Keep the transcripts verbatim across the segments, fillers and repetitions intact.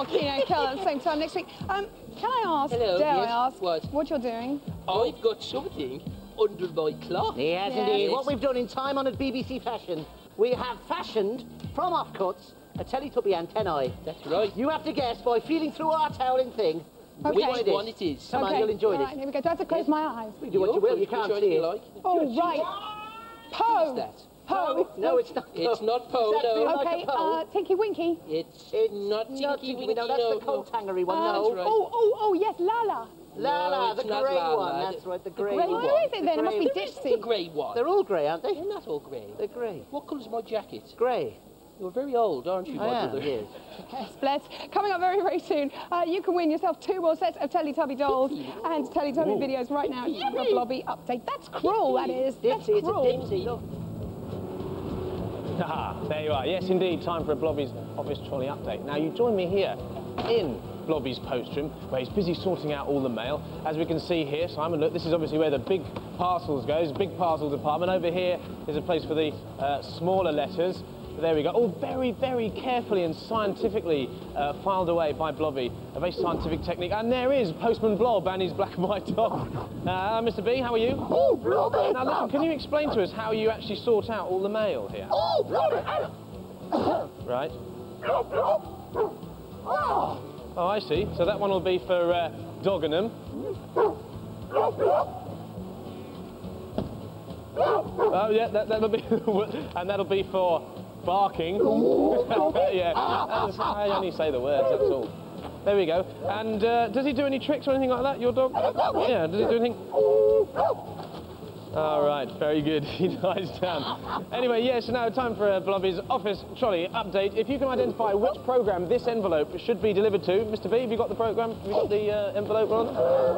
Joaquin and Kel at the same time next week. Um, can I ask, Hello, dare yes, I ask, what? what you're doing? I've got something under my cloth. Yes, Yes. indeed. What we've done in time-honoured B B C fashion, we have fashioned, from offcuts, a Teletubby antennae. That's right. You have to guess by feeling through our toweling thing Okay. Which what it is. one it is. Come okay. on, you'll enjoy right, this. Here we go. Do I have to close Yes. my eyes? You do what you will, you can't Which one see you it. like. Oh, right. Who's Poe. that? Poe. No, it's not Poe. It's not Poe, Does that no. feel like Okay, a Poe? uh, Tinky Winky. It's, It's not Tinky not Tinky Winky, No, that's no, the coat hangery one, Uh, no. right. Oh, oh, oh, yes, Lala. Lala, No, the it's not grey Lala. one. That's right, the grey grey one. Who is it then? It must be grey- Dixie. the grey one. They're all grey, aren't they? They're not all grey. They're grey. What colour's my jacket? Grey. You're very old, aren't you, I my am, brother? yes. Yes, bless. Coming up very, very soon, uh, you can win yourself two more sets of Teletubby dolls and Teletubby videos right now. You have a Blobby update. That's cruel, that is. That's Dipsy, it's a cruel. Dipsy, look. Ah, there you are. Yes, indeed, time for a Blobby's office trolley update. Now, you join me here in Blobby's post room, where he's busy sorting out all the mail. As we can see here, Simon, look, this is obviously where the big parcels goes, big parcel department. Over here is a place for the uh, smaller letters. There we go. All very, very carefully and scientifically uh, filed away by Blobby. A very scientific technique. And there is Postman Blob and his black and white dog. Uh, Mister B, how are you? Oh, Blobby! Now, listen, can you explain to us how you actually sort out all the mail here? Oh, Blobby! Right. Oh. Oh, I see. So that one will be for uh, Doggenham. Oh, yeah, that, that'll be... and that'll be for barking. Yeah, that's, I only say the words, that's all. There we go. And uh, does he do any tricks or anything like that, your dog? Yeah, does he do anything? All right, very good. He lies down. Anyway, yes, now time for uh, Blobby's office trolley update. If you can identify which programme this envelope should be delivered to, Mister B, have you got the programme? Have you got the uh, envelope on?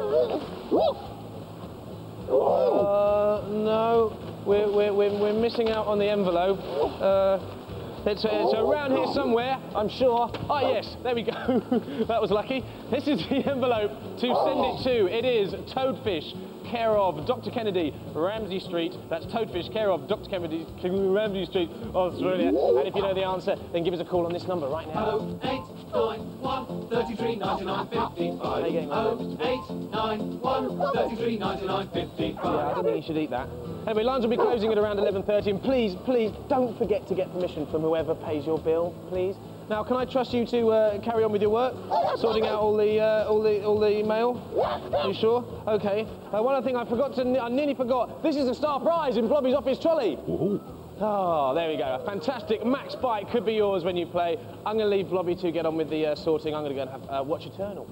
Uh, no, we're, we're, we're, we're missing out on the envelope. Uh, It's, uh, it's around here somewhere, I'm sure. Oh, yes, there we go. That was lucky. This is the envelope to send it to. It is Toadfish, care of Doctor Kennedy, Ramsey Street. That's Toadfish, care of Doctor Kennedy, Ramsey Street, Australia. And if you know the answer, then give us a call on this number right now. oh eight nine one, thirty-three, ninety-nine, fifty-five. How you getting on oh eight nine one, thirty-three, ninety-nine, fifty-five. Yeah, I don't think you should eat that. Anyway, lines will be closing at around eleven thirty, and please, please, don't forget to get permission from whoever pays your bill, please. Now, can I trust you to uh, carry on with your work, sorting out all the uh, all the all the mail? You sure? Okay. Uh, one other thing I forgot to, I nearly forgot. This is a star prize in Blobby's office trolley. Oh, there we go. A fantastic max bite could be yours when you play. I'm going to leave Blobby to get on with the uh, sorting. I'm going to go and have uh, watch Eternal.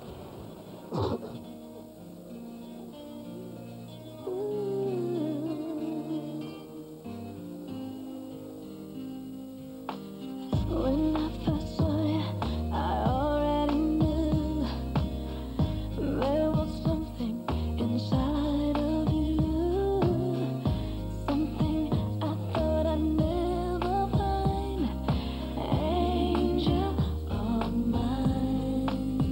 When I first saw you, I already knew there was something inside of you, something I thought I'd never find, angel of mine.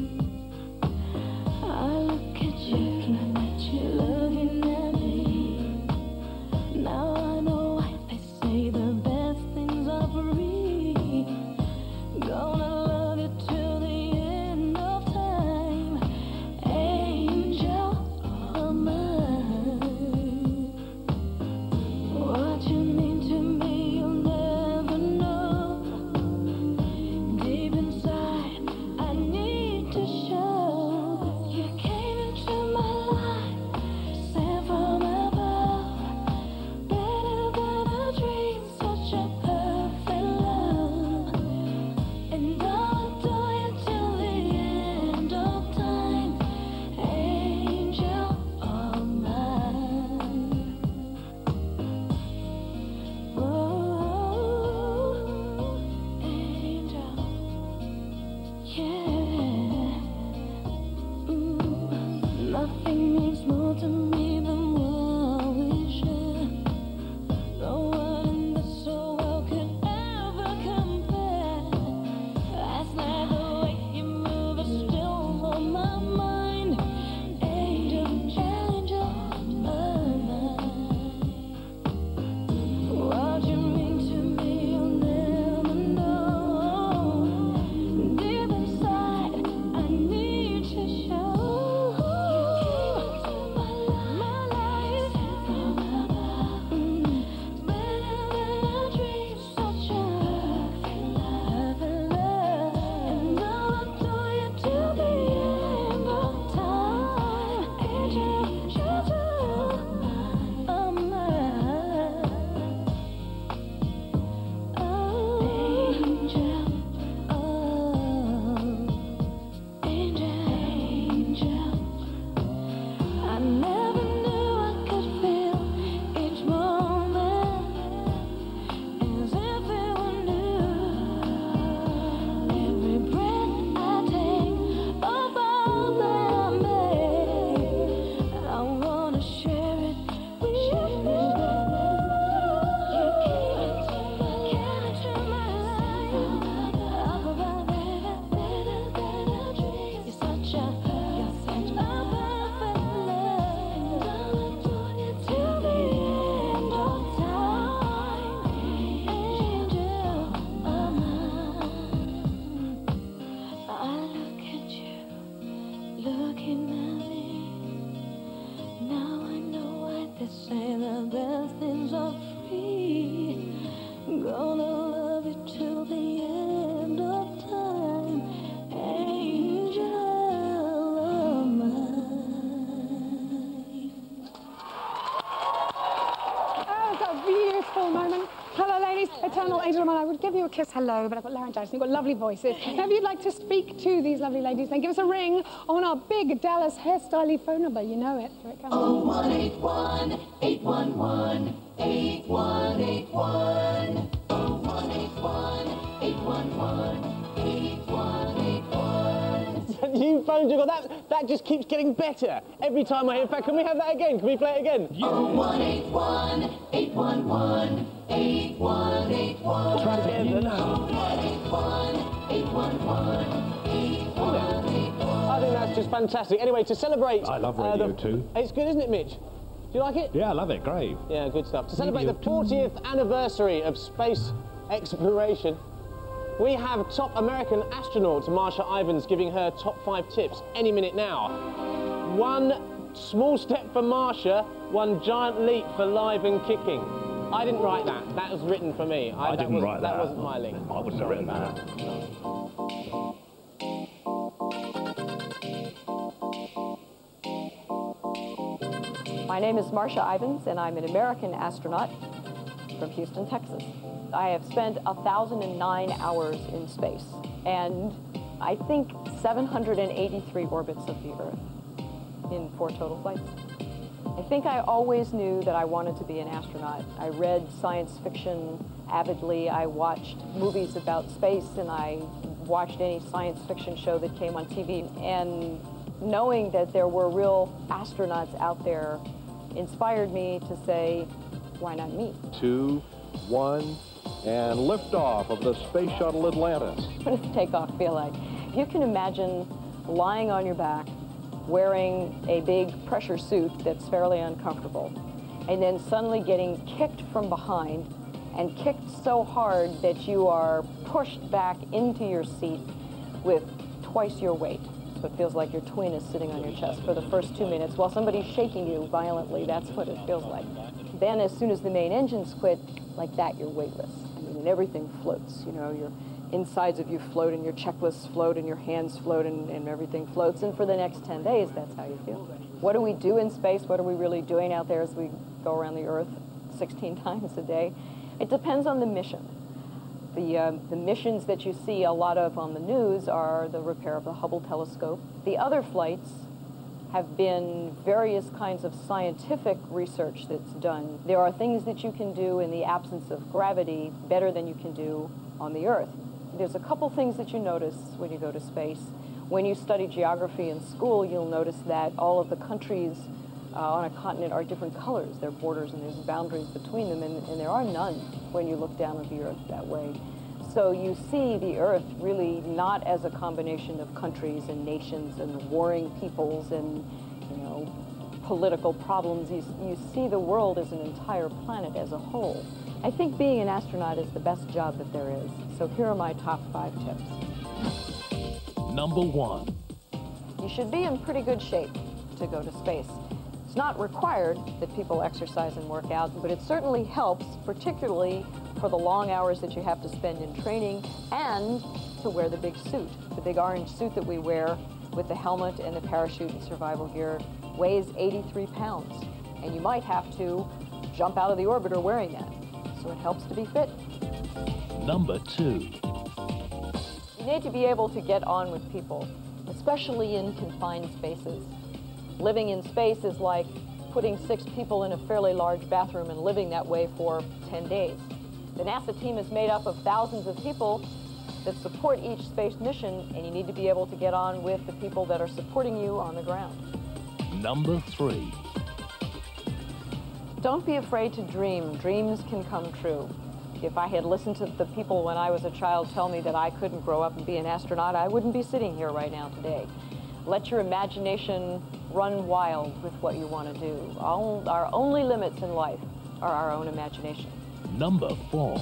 I look at you, looking at you, looking at me. Now I know why they say the best things are free. Gonna love you till the end of time, angel of mine. What you mean to me, you'll never know. Deep inside, I need to show. You came into my life, sent from above, better than a dream, such a perfect love. And I'll adore you till the end of time, angel of mine. Oh, angel, yeah. Mm, nothing means more to me than what we share. No one in this whole world could ever compare. Last night the way you move is still on my mind, angel, angel of mine. What you mean to me, you'll never know. Deep inside, you a kiss, hello, but I've got laryngitis, you've got lovely voices. Now, if you'd like to speak to these lovely ladies, then give us a ring on our big Dallas hairstyling phone number. You know it. Here it comes. oh one eight one, eight one one, eight one eight one. oh one eight one, eight one one, eight one eight one. New phones you got that. That just keeps getting better every time I hear. In fact, can we have that again? Can we play it again? oh one eight one, eight one one, eight one eight one. Try it again. oh one eight one, eight one one, eight one eight one. I think that's just fantastic. Anyway, to celebrate... I love uh, radio the, too. It's good, isn't it, Mitch? Do you like it? Yeah, I love it. Great. Yeah, good stuff. To celebrate the fortieth anniversary of space exploration, we have top American astronaut Marsha Ivins giving her top five tips any minute now. One small step for Marsha, one giant leap for live and kicking. I didn't write that. That was written for me. I, I that didn't was, write that. That wasn't my link. I wouldn't have written that. My name is Marsha Ivins, and I'm an American astronaut from Houston, Texas. I have spent one thousand nine hours in space, and I think seven hundred eighty-three orbits of the Earth in four total flights. I think I always knew that I wanted to be an astronaut. I read science fiction avidly. I watched movies about space, and I watched any science fiction show that came on T V. And knowing that there were real astronauts out there inspired me to say, why not me? Two, one, and liftoff of the Space Shuttle Atlantis. What does takeoff feel like? If you can imagine lying on your back, wearing a big pressure suit that's fairly uncomfortable, and then suddenly getting kicked from behind, and kicked so hard that you are pushed back into your seat with twice your weight. So it feels like your twin is sitting on your chest for the first two minutes while somebody's shaking you violently. That's what it feels like. Then as soon as the main engines quit, like that, you're weightless. I mean, and everything floats, you know, your insides of you float, and your checklists float, and your hands float, and, and everything floats. And for the next ten days, that's how you feel. What do we do in space? What are we really doing out there as we go around the Earth sixteen times a day? It depends on the mission. The, uh, the missions that you see a lot of on the news are the repair of the Hubble telescope. The other flights have been various kinds of scientific research that's done. There are things that you can do in the absence of gravity better than you can do on the Earth. There's a couple things that you notice when you go to space. When you study geography in school, you'll notice that all of the countries uh, on a continent are different colors. There are borders and there's boundaries between them, and, and there are none when you look down at the Earth that way. So you see the Earth really not as a combination of countries and nations and warring peoples and, you know, political problems. You, you see the world as an entire planet as a whole. I think being an astronaut is the best job that there is. So here are my top five tips. Number one. You should be in pretty good shape to go to space. It's not required that people exercise and work out, but it certainly helps, particularly for the long hours that you have to spend in training, and to wear the big suit. The big orange suit that we wear with the helmet and the parachute and survival gear weighs eighty-three pounds, and you might have to jump out of the orbiter wearing that. So it helps to be fit. Number two. You need to be able to get on with people, especially in confined spaces. Living in space is like putting six people in a fairly large bathroom and living that way for ten days. The NASA team is made up of thousands of people that support each space mission, and you need to be able to get on with the people that are supporting you on the ground. Number three. Don't be afraid to dream. Dreams can come true. If I had listened to the people when I was a child tell me that I couldn't grow up and be an astronaut, I wouldn't be sitting here right now today. Let your imagination run wild with what you want to do. All, our only limits in life are our own imagination. Number four.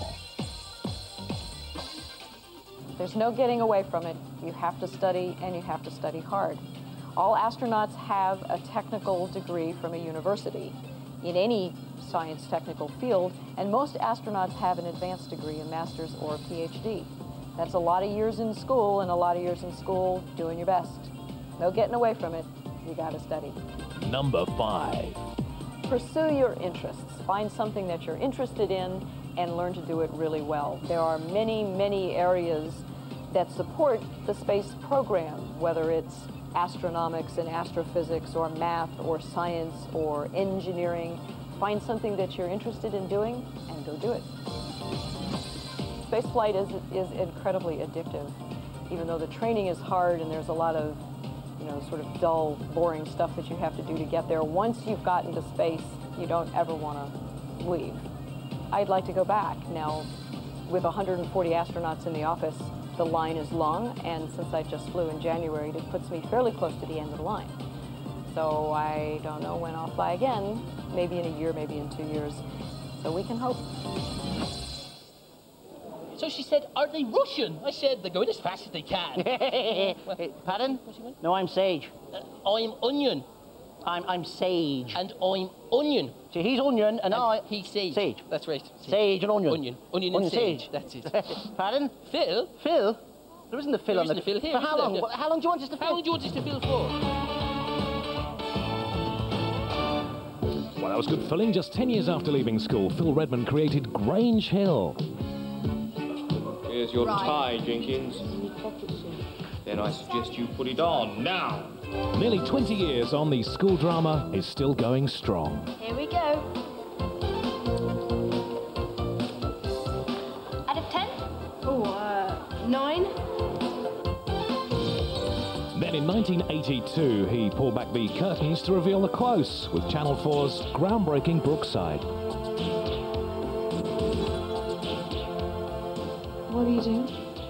There's no getting away from it. You have to study, and you have to study hard. All astronauts have a technical degree from a university in any science technical field, and most astronauts have an advanced degree, a master's or a PhD. That's a lot of years in school, and a lot of years in school doing your best. No getting away from it. You got to study. Number five. Pursue your interests. Find something that you're interested in and learn to do it really well. There are many, many areas that support the space program, whether it's astronomics and astrophysics or math or science or engineering. Find something that you're interested in doing and go do it. Spaceflight is, is incredibly addictive, even though the training is hard and there's a lot of, you know, sort of dull, boring stuff that you have to do to get there. Once you've gotten to space, you don't ever want to leave. I'd like to go back. Now, with one hundred forty astronauts in the office, the line is long, and since I just flew in January, it puts me fairly close to the end of the line. So I don't know when I'll fly again, maybe in a year, maybe in two years. So we can hope. So she said, are they Russian? I said, they're going as fast as they can. Hey, pardon? No, I'm Sage. Uh, I'm Onion. I'm, I'm Sage. And I'm Onion. So he's Onion, and, and I... he's Sage. Sage. That's right. Sage, Sage and Onion. Onion. Onion, Onion and Sage. Sage. That's it. Pardon? Phil? Phil? There isn't a Phil there on the... There isn't a Phil here, For how long? There? How long do you want us to fill? How long do you want us to fill for? Well, that was good filling. Just ten years after leaving school, Phil Redmond created Grange Hill. Here's your Right. tie, Jenkins. Then I suggest you put it on now. Nearly twenty years on, the school drama is still going strong. Here we go. Out of ten? Oh, uh, nine. Then in nineteen eighty-two, he pulled back the curtains to reveal the close with Channel four's groundbreaking Brookside. What are you doing?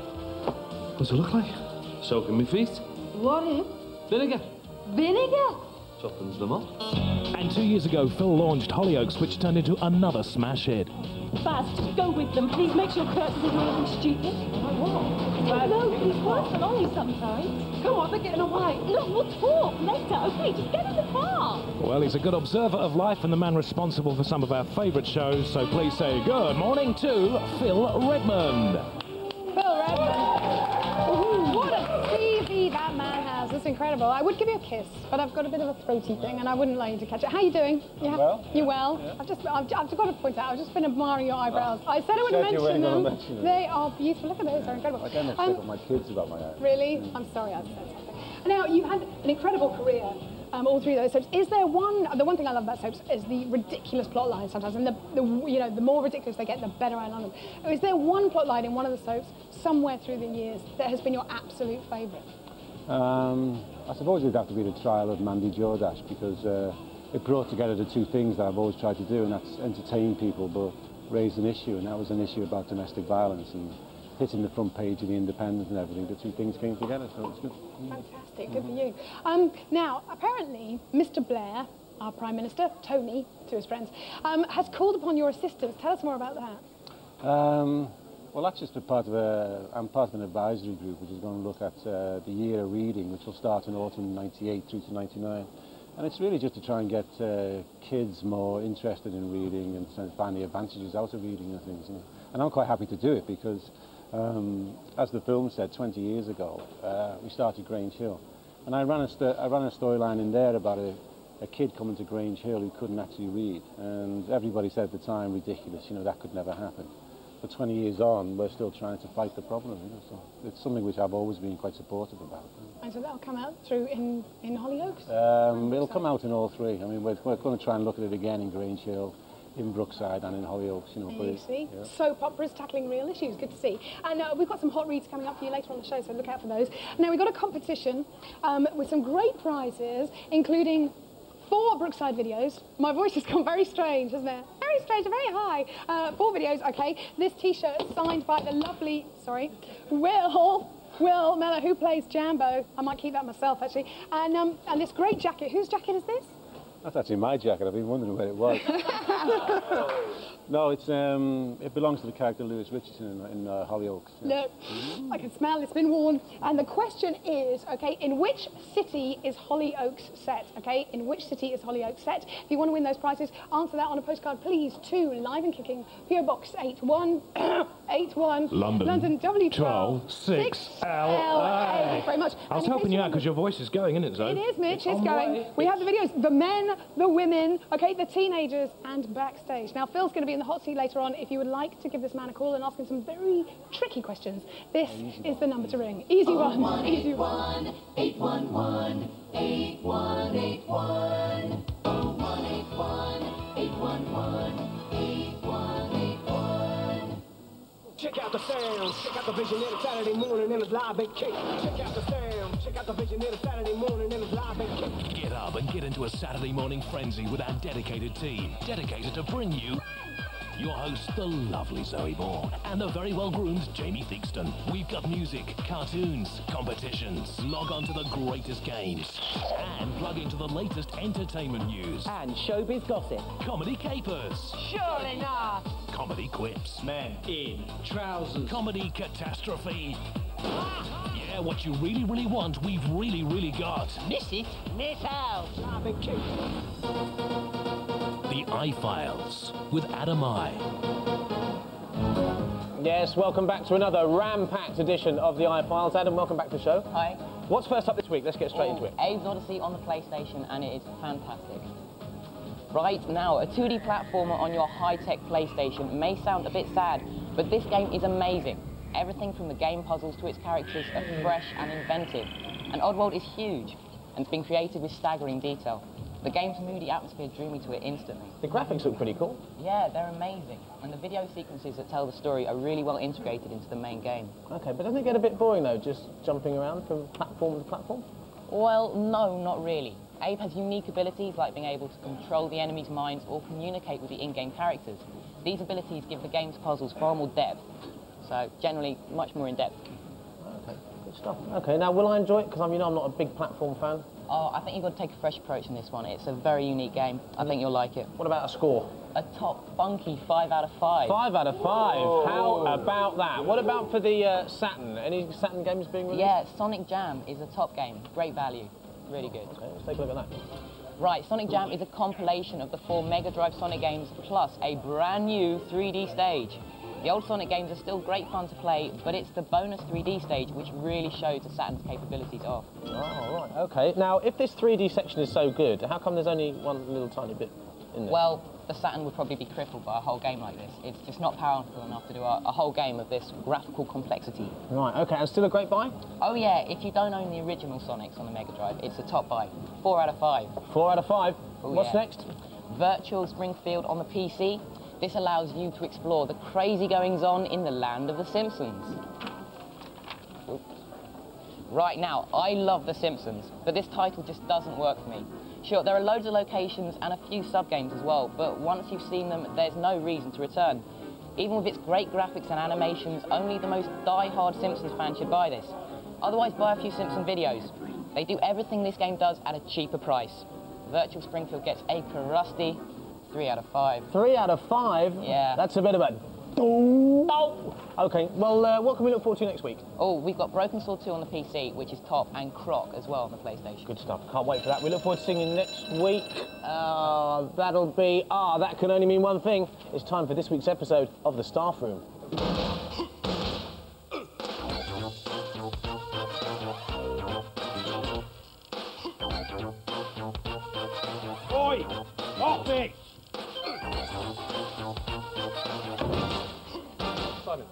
What's it look like? Soaking my feet. What in? Vinegar. Vinegar? Softens them up. And two years ago, Phil launched Hollyoaks, which turned into another smash hit. Baz, just go with them. Please make sure Kurt doesn't do anything stupid. Like what? No, please work on Ollie sometimes. Come on, they're getting away. Look, we'll talk later. Okay, just get in the car. Well, he's a good observer of life and the man responsible for some of our favourite shows, so please say good morning to Phil Redmond. Phil Redmond. Ooh, what a C V that man has. That's incredible. I would give you a kiss, but I've got a bit of a throaty thing, and I wouldn't like you to catch it. How are you doing? You ha- well. You well? Yeah. I've just, I've, I've got to point out, I've just been admiring your eyebrows. Oh. I said I You wouldn't said you mention weren't them. gonna mention them. They are beautiful. Look at those. They're incredible. I get mixed Um, up with my kids about my eyes. Really? Mm. I'm sorry I said something. Now, you've had an incredible career, um, all three of those soaps. Is there one, the one thing I love about soaps is the ridiculous plot lines sometimes, and the, the, you know, the more ridiculous they get, the better I love them. Is there one plot line in one of the soaps, somewhere through the years, that has been your absolute favourite? Um, I suppose it'd have to be the trial of Mandy Jordache, because uh, it brought together the two things that I've always tried to do, and that's entertain people, but raise an issue, and that was an issue about domestic violence, and hitting the front page of the Independent and everything. The two things came together, so it's good. Fantastic, good for you. Um, now, apparently, Mister Blair, our Prime Minister, Tony, to his friends, um, has called upon your assistance. Tell us more about that. Um, well, that's just a part of a... I'm part of an advisory group which is going to look at uh, the year of reading, which will start in autumn ninety-eight through to ninety-nine. And it's really just to try and get uh, kids more interested in reading and to find the advantages out of reading and things. You know. And I'm quite happy to do it because, um, as the film said, twenty years ago, uh, we started Grange Hill. And I ran a, st I ran a storyline in there about a, a kid coming to Grange Hill who couldn't actually read. And everybody said at the time, ridiculous, you know, that could never happen. But twenty years on, we're still trying to fight the problem, you know, so it's something which I've always been quite supportive about. And so that'll come out through in, in Hollyoaks? Um, it'll come out in all three. I mean, we're, we're going to try and look at it again in Grange Hill, in Brookside and in Hollyoaks, you know. There you see. Yeah. Soap operas tackling real issues. Good to see. And uh, we've got some hot reads coming up for you later on the show, so look out for those. Now, we've got a competition um, with some great prizes, including four Brookside videos. My voice has gone very strange, hasn't it? Very strange, very high. Uh, four videos, okay. This T-shirt signed by the lovely, sorry, Will, Will Mellor, who plays Jambo. I might keep that myself, actually. And, um, and this great jacket. Whose jacket is this? That's actually my jacket. I've been wondering where it was. No, it's um, it belongs to the character Lewis Richardson in, in uh, Hollyoaks. No, I can smell it's been worn. And the question is, okay, in which city is Hollyoaks set? Okay, in which city is Hollyoaks set? If you want to win those prizes, answer that on a postcard, please, to Live and Kicking, P O Box eight one eight one, London, London W twelve six L A. Thank you very much. I was And in helping case you you out because your voice is going, isn't it, Zoe? It is, Mitch, It's it's on going. way. We have the videos, the men, the women, okay, the teenagers, and backstage. Now, Phil's going to be in the hot seat later on. If you would like to give this man a call and ask him some very tricky questions, this is the number to ring. Easy one, easy one. eight one one, eight one eight one. oh one eight one, eight one one, eight one eight one. Check out the sound, check out the vision in a Saturday morning and it's live and kick. Check out the sound, check out the vision in a Saturday morning and it's live and kick. Get up and get into a Saturday morning frenzy with our dedicated team, dedicated to bring you your host, the lovely Zoe Bourne, and the very well-groomed Jamie Theakston. We've got music, cartoons, competitions. Log on to the greatest games. And plug into the latest entertainment news. And showbiz gossip. Comedy capers. Surely not. Comedy quips. Men in trousers. Comedy catastrophe. Yeah, what you really, really want, we've really, really got. Miss it? Miss out. Live and kick. The I-Files with Adam I. Yes, welcome back to another ram-packed edition of the I-Files. Adam, welcome back to the show. Hi. What's first up this week? Let's get straight Oh, into it. Abe's Odyssey on the PlayStation, and it is fantastic. Right now, a two D platformer on your high-tech PlayStation may sound a bit sad, but this game is amazing. Everything from the game puzzles to its characters are fresh and inventive. And Oddworld is huge, and it's been created with staggering detail. The game's moody atmosphere drew me to it instantly. The graphics look pretty cool. Yeah, they're amazing. And the video sequences that tell the story are really well integrated into the main game. Okay, but doesn't it get a bit boring, though, just jumping around from platform to platform? Well, no, not really. Abe has unique abilities like being able to control the enemy's minds or communicate with the in-game characters. These abilities give the game's puzzles far more depth, so generally much more in-depth. Okay, good stuff. Okay, now will I enjoy it? Because I mean, I'm not a big platform fan. Oh, I think you've got to take a fresh approach in this one. It's a very unique game. I think you'll like it. What about a score? A top funky five out of five. Five out of five? Oh. How about that? What about for the uh, Saturn? Any Saturn games being released? Yeah, Sonic Jam is a top game. Great value. Really good. Okay, let's take a look at that. Right, Sonic Jam is a compilation of the four Mega Drive Sonic games plus a brand new three D stage. The old Sonic games are still great fun to play, but it's the bonus three D stage which really shows the Saturn's capabilities off. Oh, right, okay. Now, if this three D section is so good, how come there's only one little tiny bit in there? Well, the Saturn would probably be crippled by a whole game like this. It's just not powerful enough to do a, a whole game of this graphical complexity. Right, okay, and still a great buy? Oh yeah, if you don't own the original Sonics on the Mega Drive, it's a top buy. Four out of five. Four out of five? Oh, What's yeah. next? Virtual Springfield on the P C. This allows you to explore the crazy goings-on in the land of The Simpsons. Oops. Right now, I love The Simpsons, but this title just doesn't work for me. Sure, there are loads of locations and a few sub-games as well, but once you've seen them, there's no reason to return. Even with its great graphics and animations, only the most die-hard Simpsons fan should buy this. Otherwise, buy a few Simpson videos. They do everything this game does at a cheaper price. Virtual Springfield gets a crusty three out of five. Three out of five? Yeah. That's a bit of a... Oh. Okay, well, uh, what can we look forward to next week? Oh, we've got Broken Sword two on the P C, which is top, and Croc as well on the PlayStation. Good stuff. Can't wait for that. We look forward to seeing you next week. Uh, that'll be... Ah, that can only mean one thing. It's time for this week's episode of The Staff Room. Oi! Off it! Simon.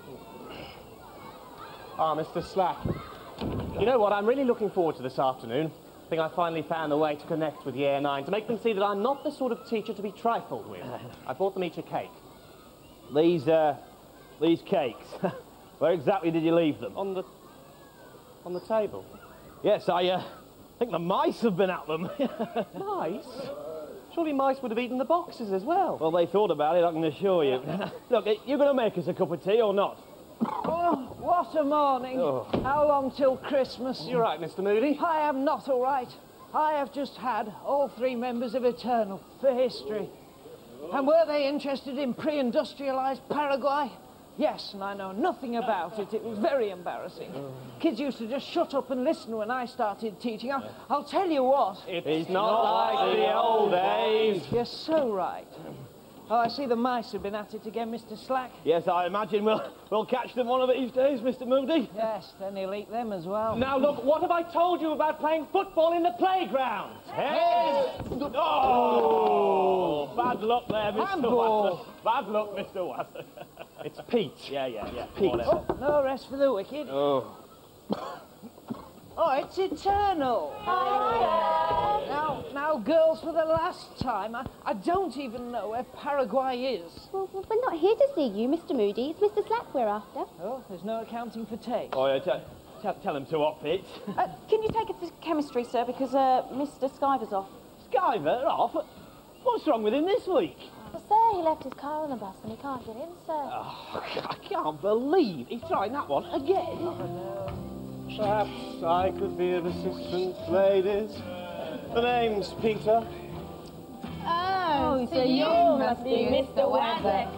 Ah, Mister Slack. You know what, I'm really looking forward to this afternoon. I think I finally found a way to connect with Year nine, to make them see that I'm not the sort of teacher to be trifled with. I bought them each a cake. These, uh, these cakes, where exactly did you leave them? On the... on the table. Yes, I, uh, think the mice have been at them. Mice? Surely mice would have eaten the boxes as well. Well, they thought about it, I can assure you. Look, you going to make us a cup of tea or not? Oh, what a morning. Oh. How long till Christmas? You're right, Mister Moody. I am not all right. I have just had all three members of Eternal for history. And were they interested in pre-industrialised Paraguay? Yes, and I know nothing about it. It was very embarrassing. Kids used to just shut up and listen when I started teaching. I'll, I'll tell you what. It's, it's not, not like the old days. You're so right. Oh, I see the mice have been at it again, Mister Slack. Yes, I imagine we'll, we'll catch them one of these days, Mister Moody. Yes, then he'll eat them as well. Now, look, what have I told you about playing football in the playground? Hey! Oh, bad luck there, Mister Handball. Watson. Bad luck, Mister Watson. It's Pete. Yeah, yeah, yeah. Pete. Oh, no rest for the wicked. Oh. Oh, it's eternal. Now, now, girls, for the last time, I, I don't even know where Paraguay is. Well, we're not here to see you, Mister Moody. It's Mister Slack we're after. Oh, there's no accounting for taste. Oh, yeah, tell, tell, tell him to off it. Uh, can you take it to chemistry, sir, because uh, Mister Skyver's off. Skyver off? What's wrong with him this week? Well, sir, he left his car on the bus and he can't get in, sir. Oh, I can't believe he's trying that one again. Oh, no. Perhaps I could be of assistance, ladies. The name's Peter. Oh, so you must be Mister Wazek.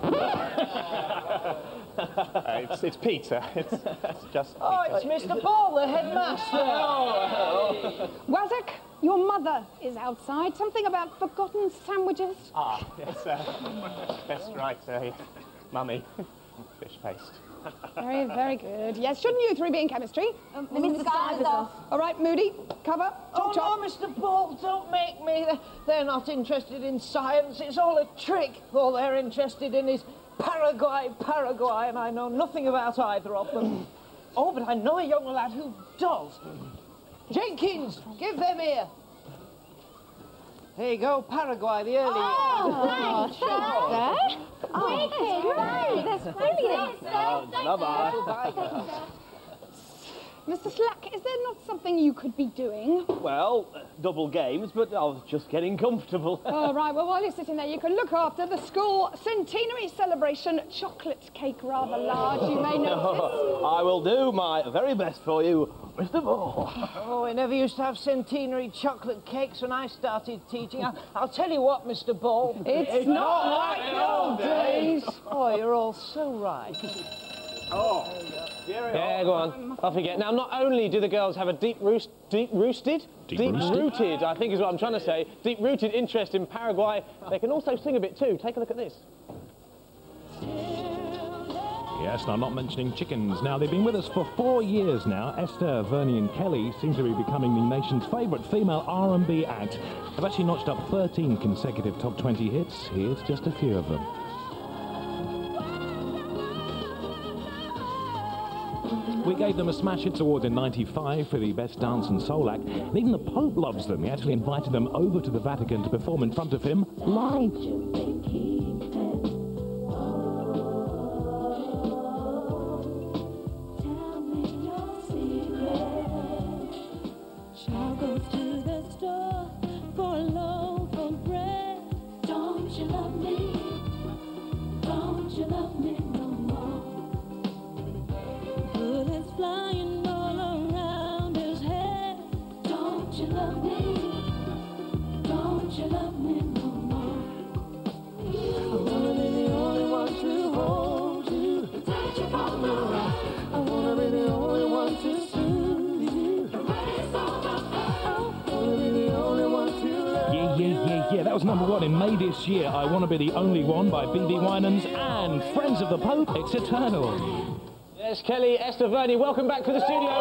uh, it's, it's Peter. It's, it's just Oh, Peter. it's Mister Ball, the headmaster. Oh. Wazek, your mother is outside. Something about forgotten sandwiches. Ah, yes, uh, that's right, uh, Mummy. Fish paste. Very, very good. Yes, shouldn't you three be in chemistry? Um, Mister Skyver's off. All right, Moody, cover. Oh, Chop, chop. no, Mister Ball, don't make me. They're, they're not interested in science. It's all a trick. All they're interested in is Paraguay, Paraguay, and I know nothing about either of them. Oh, but I know a young lad who does. Jenkins, give them here. There you go, Paraguay, the early... Oh, thanks, sir. Oh, great. That's brilliant, sir. Bye-bye. Mister Slack, is there not something you could be doing? Well, uh, double games, but I was just getting comfortable. All right, well, while you're sitting there, you can look after the school centenary celebration chocolate cake, rather large, you may notice. I will do my very best for you, Mister Ball. Oh, we never used to have centenary chocolate cakes when I started teaching. I, I'll tell you what, Mister Ball. It's, it's not like the old days. Oh, you're all so right. Oh, yeah, go on. Off you get. Now, not only do the girls have a deep roost, deep roosted, deep, deep roosted? rooted, I think is what I'm trying to say, deep rooted interest in Paraguay. They can also sing a bit too. Take a look at this. Yes, now I'm not mentioning chickens. Now, they've been with us for four years now. Esther, Vernie and Kelly seem to be becoming the nation's favourite female R and B act. They've actually notched up thirteen consecutive top twenty hits. Here's just a few of them. We gave them a Smash Hits Award in ninety-five for the Best Dance and Soul Act. And even the Pope loves them. He actually invited them over to the Vatican to perform in front of him live. Shall go to the store for a loaf of bread. Don't you love me? Don't you love me no more? Bullets flying all around his head. Don't you love me? Don't you love me no more? I wanna be the only one to hold you, take you from the rock. I wanna be the only one to soothe you. Yeah, yeah, yeah, yeah. That was number one in May this year. I Want to Be the Only One by B B Winans and Friends of the Pope. It's eternal. Yes, Kelly, Esther, Vernie, welcome back to the studio.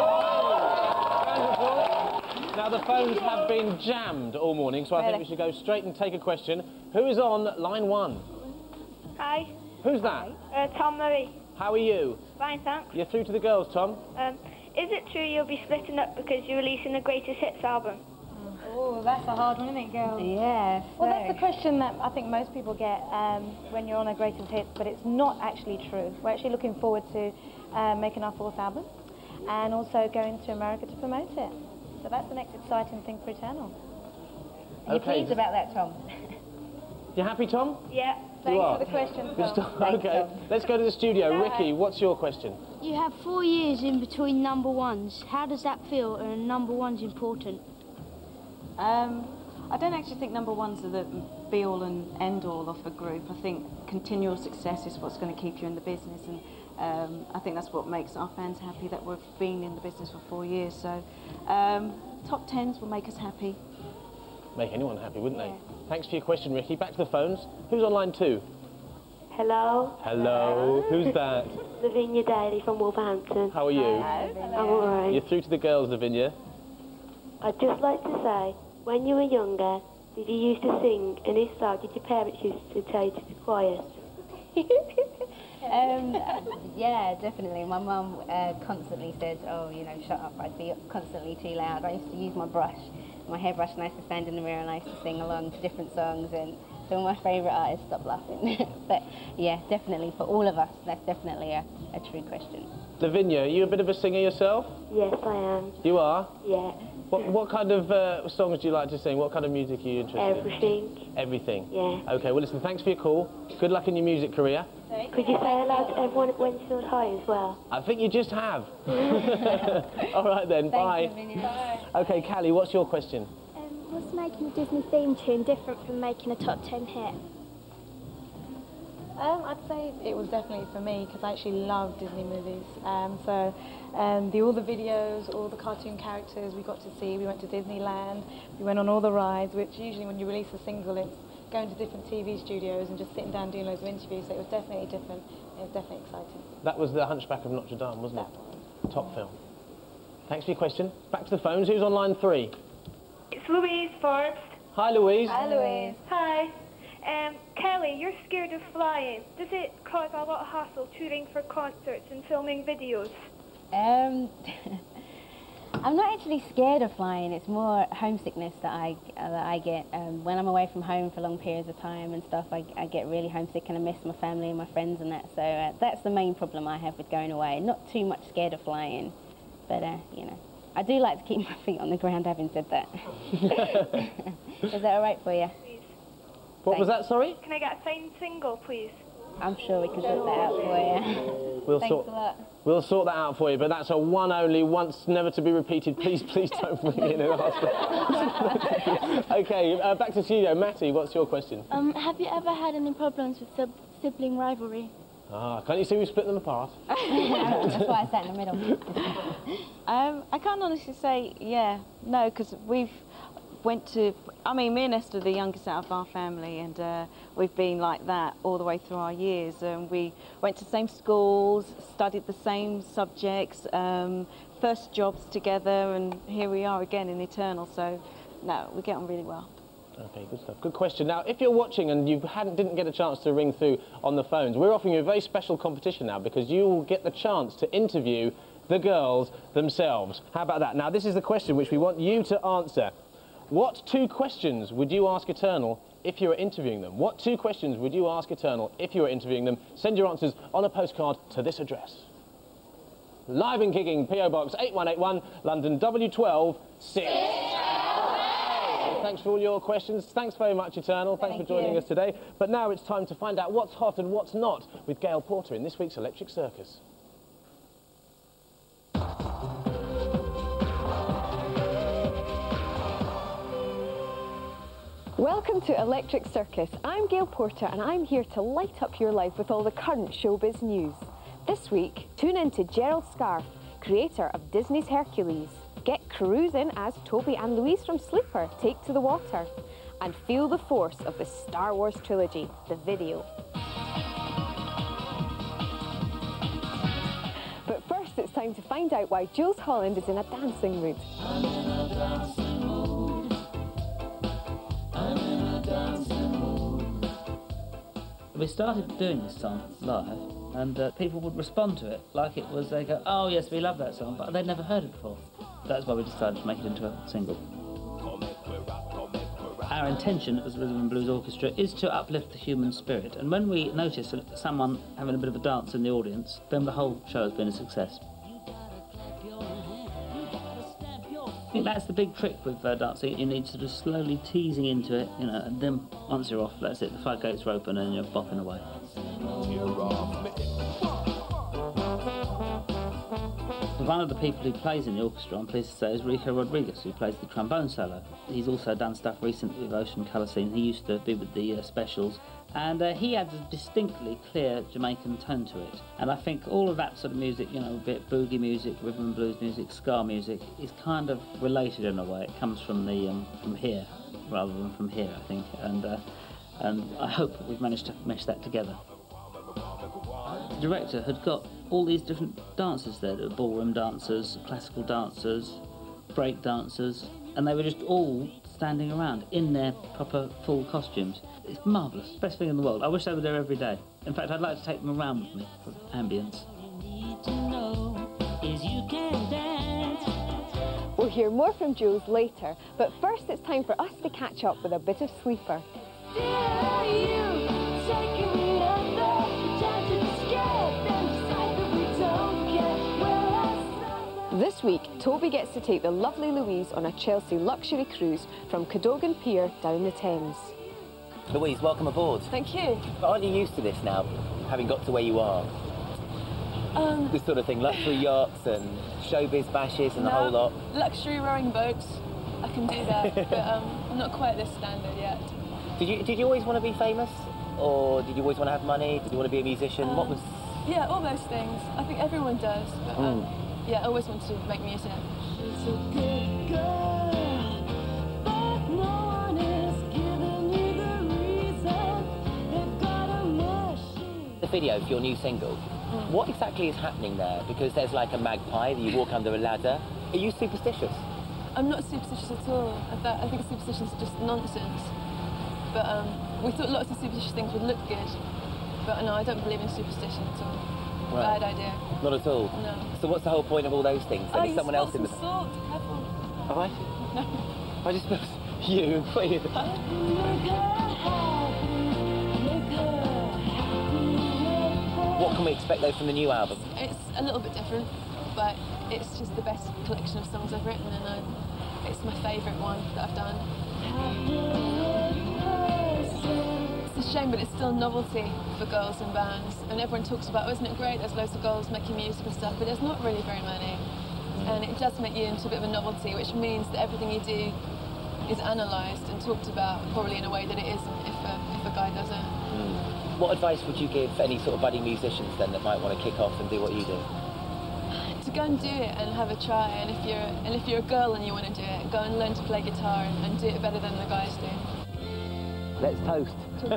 Now, the phones have been jammed all morning, so I think we should go straight and take a question. Who is on line one? Hi. Who's that? Uh, Tom Murray. How are you? Fine, thanks. You're through to the girls, Tom. Um, is it true you'll be splitting up because you're releasing the Greatest Hits album? Oh, that's a hard one, isn't it, girls? Yeah. Well, that's the question that I think most people get um, when you're on a Greatest Hits, but it's not actually true. We're actually looking forward to uh, making our fourth album and also going to America to promote it. So that's the next exciting thing for Eternal. Are you Okay. pleased about that, Tom? You happy, Tom? Yeah. Thanks You are? for the question, Good Tom. stuff. Thanks, Okay, Tom. let's go to the studio. Ricky, what's your question? You have four years in between number ones. How does that feel? And number one's important. Um, I don't actually think number ones are the be-all and end-all of a group. I think continual success is what's going to keep you in the business, and um, I think that's what makes our fans happy, that we've been in the business for four years. So um, top tens will make us happy. Make anyone happy, wouldn't they? Thanks for your question, Ricky. Back to the phones. Who's on line two? Hello. Hello. Who's that? Lavinia Daly from Wolverhampton. How are you? I'm alright. You're through to the girls, Lavinia. I'd just like to say, when you were younger, did you used to sing? And if so, did your parents used to tell you to be quiet? um, yeah, definitely. My mum uh, constantly said, oh, you know, shut up, I'd be constantly too loud. I used to use my brush, my hairbrush, and I used to stand in the mirror and I used to sing along to different songs, and some of my favourite artists stopped laughing. But yeah, definitely, for all of us, that's definitely a, a true question. Lavinia, are you a bit of a singer yourself? Yes, I am. You are? Yeah. What, what kind of uh, songs do you like to sing? What kind of music are you interested Everything. in? Everything. Yeah. Okay, well listen, thanks for your call. Good luck in your music career. Could you say hello to everyone at Wednesfield High as well? I think you just have. All right then, bye. Bye. Okay, Callie, what's your question? Um, was making a Disney theme tune different from making a top ten hit? Um, I'd say it was definitely for me because I actually love Disney movies. Um, so um, the, all the videos, all the cartoon characters we got to see. We went to Disneyland, we went on all the rides, which usually when you release a single it's going to different T V studios and just sitting down doing loads of interviews. So it was definitely different. It was definitely exciting. That was The Hunchback of Notre Dame, wasn't it? Top film. Thanks for your question. Back to the phones. Who's on line three? It's Louise Forbes. Hi, Louise. Hi, Louise. Hi. Um, Kelly, you're scared of flying. Does it cause a lot of hassle touring for concerts and filming videos? Um, I'm not actually scared of flying. It's more homesickness that I uh, that I get um, when I'm away from home for long periods of time and stuff. I, I get really homesick and I miss my family and my friends and that. So uh, that's the main problem I have with going away. Not too much scared of flying, but uh, you know, I do like to keep my feet on the ground. Having said that, is that all right for you? What was that, sorry? Can I get a signed single, please? I'm sure we can sort that out for you. We'll Thanks sort, a lot. We'll sort that out for you, but that's a one only, once never to be repeated. Please, please don't ring in and ask. Okay, uh, back to studio. Matty, what's your question? Um, have you ever had any problems with sib sibling rivalry? Ah, can't you see we split them apart? That's why I sat in the middle. um, I can't honestly say, yeah, no, because we've went to, I mean, me and Esther are the youngest out of our family, and uh, we've been like that all the way through our years. And um, we went to the same schools, studied the same subjects, um, first jobs together, and here we are again in Eternal. So, no, we get on really well. Okay, good stuff. Good question. Now, if you're watching and you hadn't, didn't get a chance to ring through on the phones, we're offering you a very special competition now because you will get the chance to interview the girls themselves. How about that? Now, this is the question which we want you to answer. What two questions would you ask Eternal if you were interviewing them? What two questions would you ask Eternal if you were interviewing them? Send your answers on a postcard to this address. Live and kicking, P O Box eight one eight one, London W twelve six. Thanks for all your questions. Thanks very much, Eternal. Thanks Thank for joining you. us today. But now it's time to find out what's hot and what's not with Gail Porter in this week's Electric Circus. Welcome to Electric Circus. I'm Gail Porter and I'm here to light up your life with all the current showbiz news. This week, tune in to Gerald Scarfe, creator of Disney's Hercules. Get cruising as Toby and Louise from Sleeper take to the water. And feel the force of the Star Wars trilogy, the video. But first it's time to find out why Jules Holland is in a dancing mood. I'm in a dancing mood. I'm in a dancing mood. We started doing this song live, and uh, people would respond to it like it was, they go, oh yes, we love that song, but they'd never heard it before. That's why we decided to make it into a single. Our intention as Rhythm and Blues Orchestra is to uplift the human spirit, and when we notice someone having a bit of a dance in the audience, then the whole show has been a success. I think that's the big trick with uh, dancing. You need sort of slowly teasing into it, you know, and then once you're off, that's it, the floodgates are open and you're bopping away. One of the people who plays in the orchestra, I'm pleased to say, is Rico Rodriguez, who plays the trombone solo. He's also done stuff recently with Ocean Colour Scene. He used to be with the uh, Specials, and uh, he adds a distinctly clear Jamaican tone to it. And I think all of that sort of music, you know, a bit boogie music, rhythm and blues music, ska music, is kind of related in a way. It comes from the um, from here rather than from here, I think. And uh, and I hope that we've managed to mesh that together. the director had got all these different dancers there. There were ballroom dancers, classical dancers, break dancers, and they were just all standing around in their proper full costumes. It's marvellous, best thing in the world. I wish they were there every day. In fact, I'd like to take them around with me for ambience. We'll hear more from Jules later, but first it's time for us to catch up with a bit of Sleeper. This week, Toby gets to take the lovely Louise on a Chelsea luxury cruise from Cadogan Pier down the Thames. Louise, welcome aboard. Thank you. But aren't you used to this now, having got to where you are? Um, This sort of thing, luxury yachts and showbiz bashes and no, the whole lot. Luxury rowing boats, I can do that, but um, I'm not quite this standard yet. Did you did you always want to be famous, or did you always want to have money? Did you want to be a musician? Um, what was? Yeah, all those things. I think everyone does, but um, Mm. yeah, I always wanted to make music. She's a good girl, but no one is giving you the reason. They've got a machine. The video for your new single. Mm. What exactly is happening there? Because there's like a magpie that you walk under a ladder. Are you superstitious? I'm not superstitious at all. I, th I think superstition is just nonsense. But um, we thought lots of superstitious things would look good. But no, I don't believe in superstition at all. Right. Bad idea. Not at all? No. So what's the whole point of all those things? Oh, There's you someone else in spilled the... some salt. Careful. Have I? No. I just spilled you. What are you... What can we expect though from the new album? It's a little bit different, but it's just the best collection of songs I've written, and I, it's my favourite one that I've done. It's a shame, but it's still novelty for girls in bands, and everyone talks about, oh, isn't it great, there's loads of girls making music and stuff, but there's not really very many. And it does make you into a bit of a novelty, which means that everything you do is analysed and talked about probably in a way that it isn't if a, if a guy does it. Mm. What advice would you give any sort of budding musicians then that might want to kick off and do what you do? To go and do it and have a try, and if you're and if you're a girl and you want to do it, go and learn to play guitar and, and do it better than the guys do. Let's toast.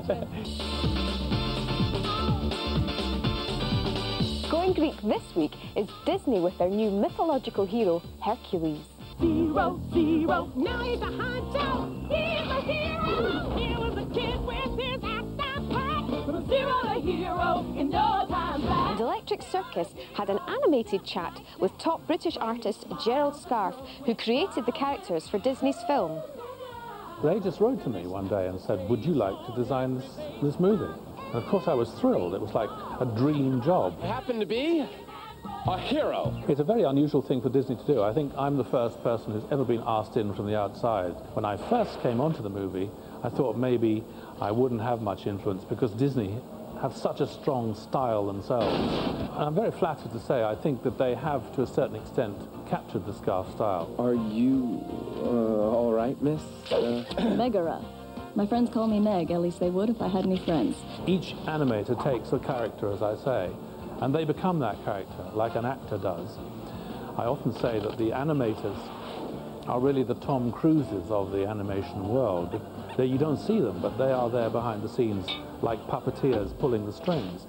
Going Greek this week is Disney with their new mythological hero, Hercules. Zero, zero, now he's a hunter. He's a hero. He was a kid with his axe and pack. From zero to hero in no time flat. And Electric Circus had an animated chat with top British artist Gerald Scarfe, who created the characters for Disney's film. They just wrote to me one day and said, would you like to design this, this movie? And of course I was thrilled. It was like a dream job. I happen to be a hero. It's a very unusual thing for Disney to do. I think I'm the first person who's ever been asked in from the outside. When I first came onto the movie, I thought maybe I wouldn't have much influence because Disney have such a strong style themselves. And I'm very flattered to say I think that they have, to a certain extent, captured the Scarfe style. Are you uh, all right, miss? Uh... Megara. My friends call me Meg, at least they would if I had any friends. Each animator takes a character, as I say, and they become that character, like an actor does. I often say that the animators are really the Tom Cruises of the animation world. They, you don't see them, but they are there behind the scenes, like puppeteers pulling the strings.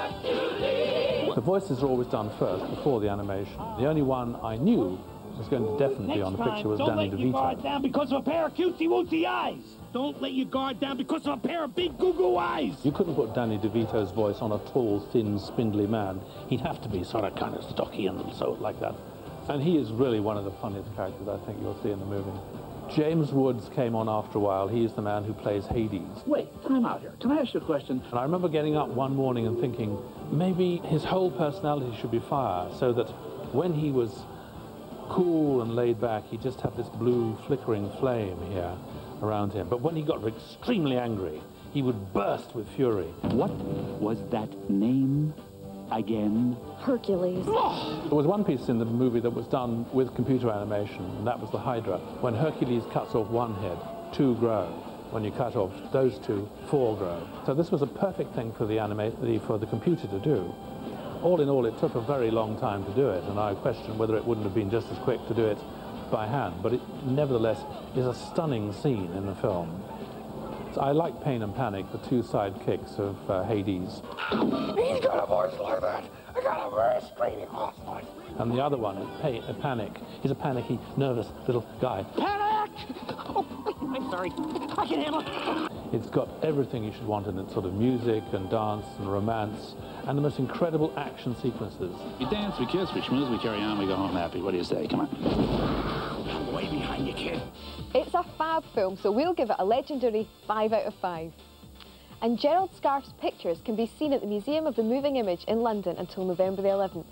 The voices are always done first, before the animation. The only one I knew was going to definitely be on the picture was Danny DeVito. Don't let your guard down because of a pair of cutesy-wootsy eyes. Don't let your guard down because of a pair of big goo-goo eyes. You couldn't put Danny DeVito's voice on a tall, thin, spindly man. He'd have to be sort of kind of stocky and so like that. And he is really one of the funniest characters I think you'll see in the movie. James Woods came on after a while. He is the man who plays Hades. Wait, time out here. Can I ask you a question? And I remember getting up one morning and thinking, maybe his whole personality should be fire, so that when he was cool and laid back, he just had this blue flickering flame here around him. But when he got extremely angry, he would burst with fury. What was that name again? Hercules. There was one piece in the movie that was done with computer animation, and that was the Hydra. When Hercules cuts off one head, two grow. When you cut off those two, four grow. So this was a perfect thing for the anima- for the computer to do. All in all, it took a very long time to do it, and I question whether it wouldn't have been just as quick to do it by hand. But it nevertheless is a stunning scene in the film. So I like Pain and Panic, the two sidekicks of uh, Hades. He's got a voice like that. I got a very screaming voice. And the other one is Pain, uh, Panic. He's a panicky, nervous little guy. Panic! Oh, I'm sorry. I can handle it. It's got everything you should want in it, sort of music and dance and romance, and the most incredible action sequences. We dance, we kiss, we schmooze, we carry on, we go home happy. What do you say? Come on. I'm way behind you, kid. It's a fab film, so we'll give it a legendary five out of five. And Gerald Scarfe's pictures can be seen at the Museum of the Moving Image in London until November the eleventh.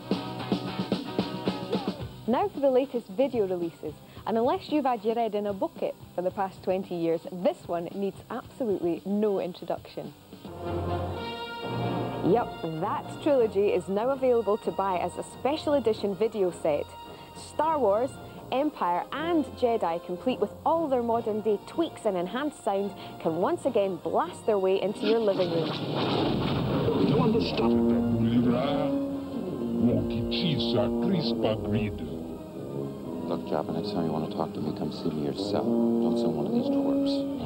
Now for the latest video releases, and unless you've had your head in a bucket for the past twenty years, this one needs absolutely no introduction. Yup, that trilogy is now available to buy as a special edition video set. Star Wars, Empire and Jedi, complete with all their modern day tweaks and enhanced sound, can once again blast their way into your living room. No one to stop it. Look, Jabba, next time you want to talk to me, come see me yourself. Don't send one of these twerps.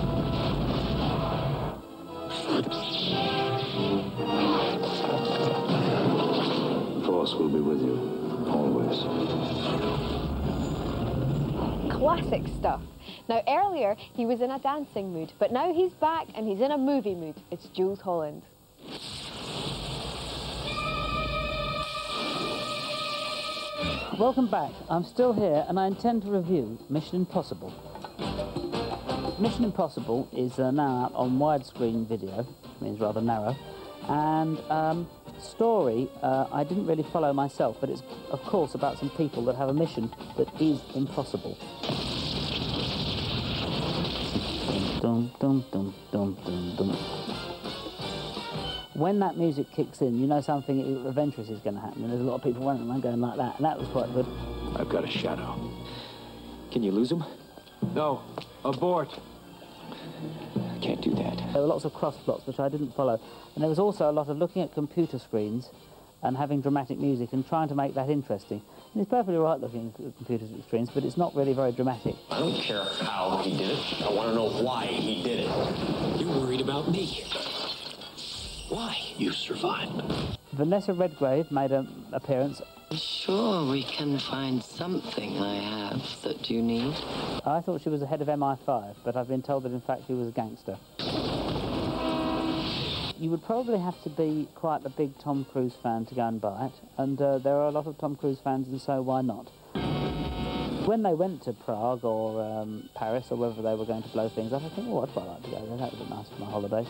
The Force will be with you, always. Classic stuff. Now earlier he was in a dancing mood, but now he's back and he's in a movie mood. It's Jules Holland. Welcome back. I'm still here and I intend to review Mission Impossible. Mission Impossible is uh, now out on widescreen video, which means rather narrow, and um, story uh, I didn't really follow myself, but it's of course about some people that have a mission that is impossible. Dum, dum, dum, dum, dum, dum. When that music kicks in, you know something adventurous is going to happen, and there's a lot of people running around going like that, and that was quite good. I've got a shadow. Can you lose him? No. Abort. I can't do that. There were lots of cross plots which I didn't follow, and there was also a lot of looking at computer screens and having dramatic music and trying to make that interesting. And it's perfectly right looking at computer screens, but it's not really very dramatic. I don't care how he did it. I want to know why he did it. You're worried about me. Why? You survived. Vanessa Redgrave made an appearance. Sure, we can find something I have that you need. I thought she was the head of M I five, but I've been told that in fact she was a gangster. You would probably have to be quite a big Tom Cruise fan to go and buy it, and uh, there are a lot of Tom Cruise fans, and so why not? When they went to Prague or um, Paris or wherever they were going to blow things up, I think, oh, I'd quite like to go there. That would be nice for my holiday.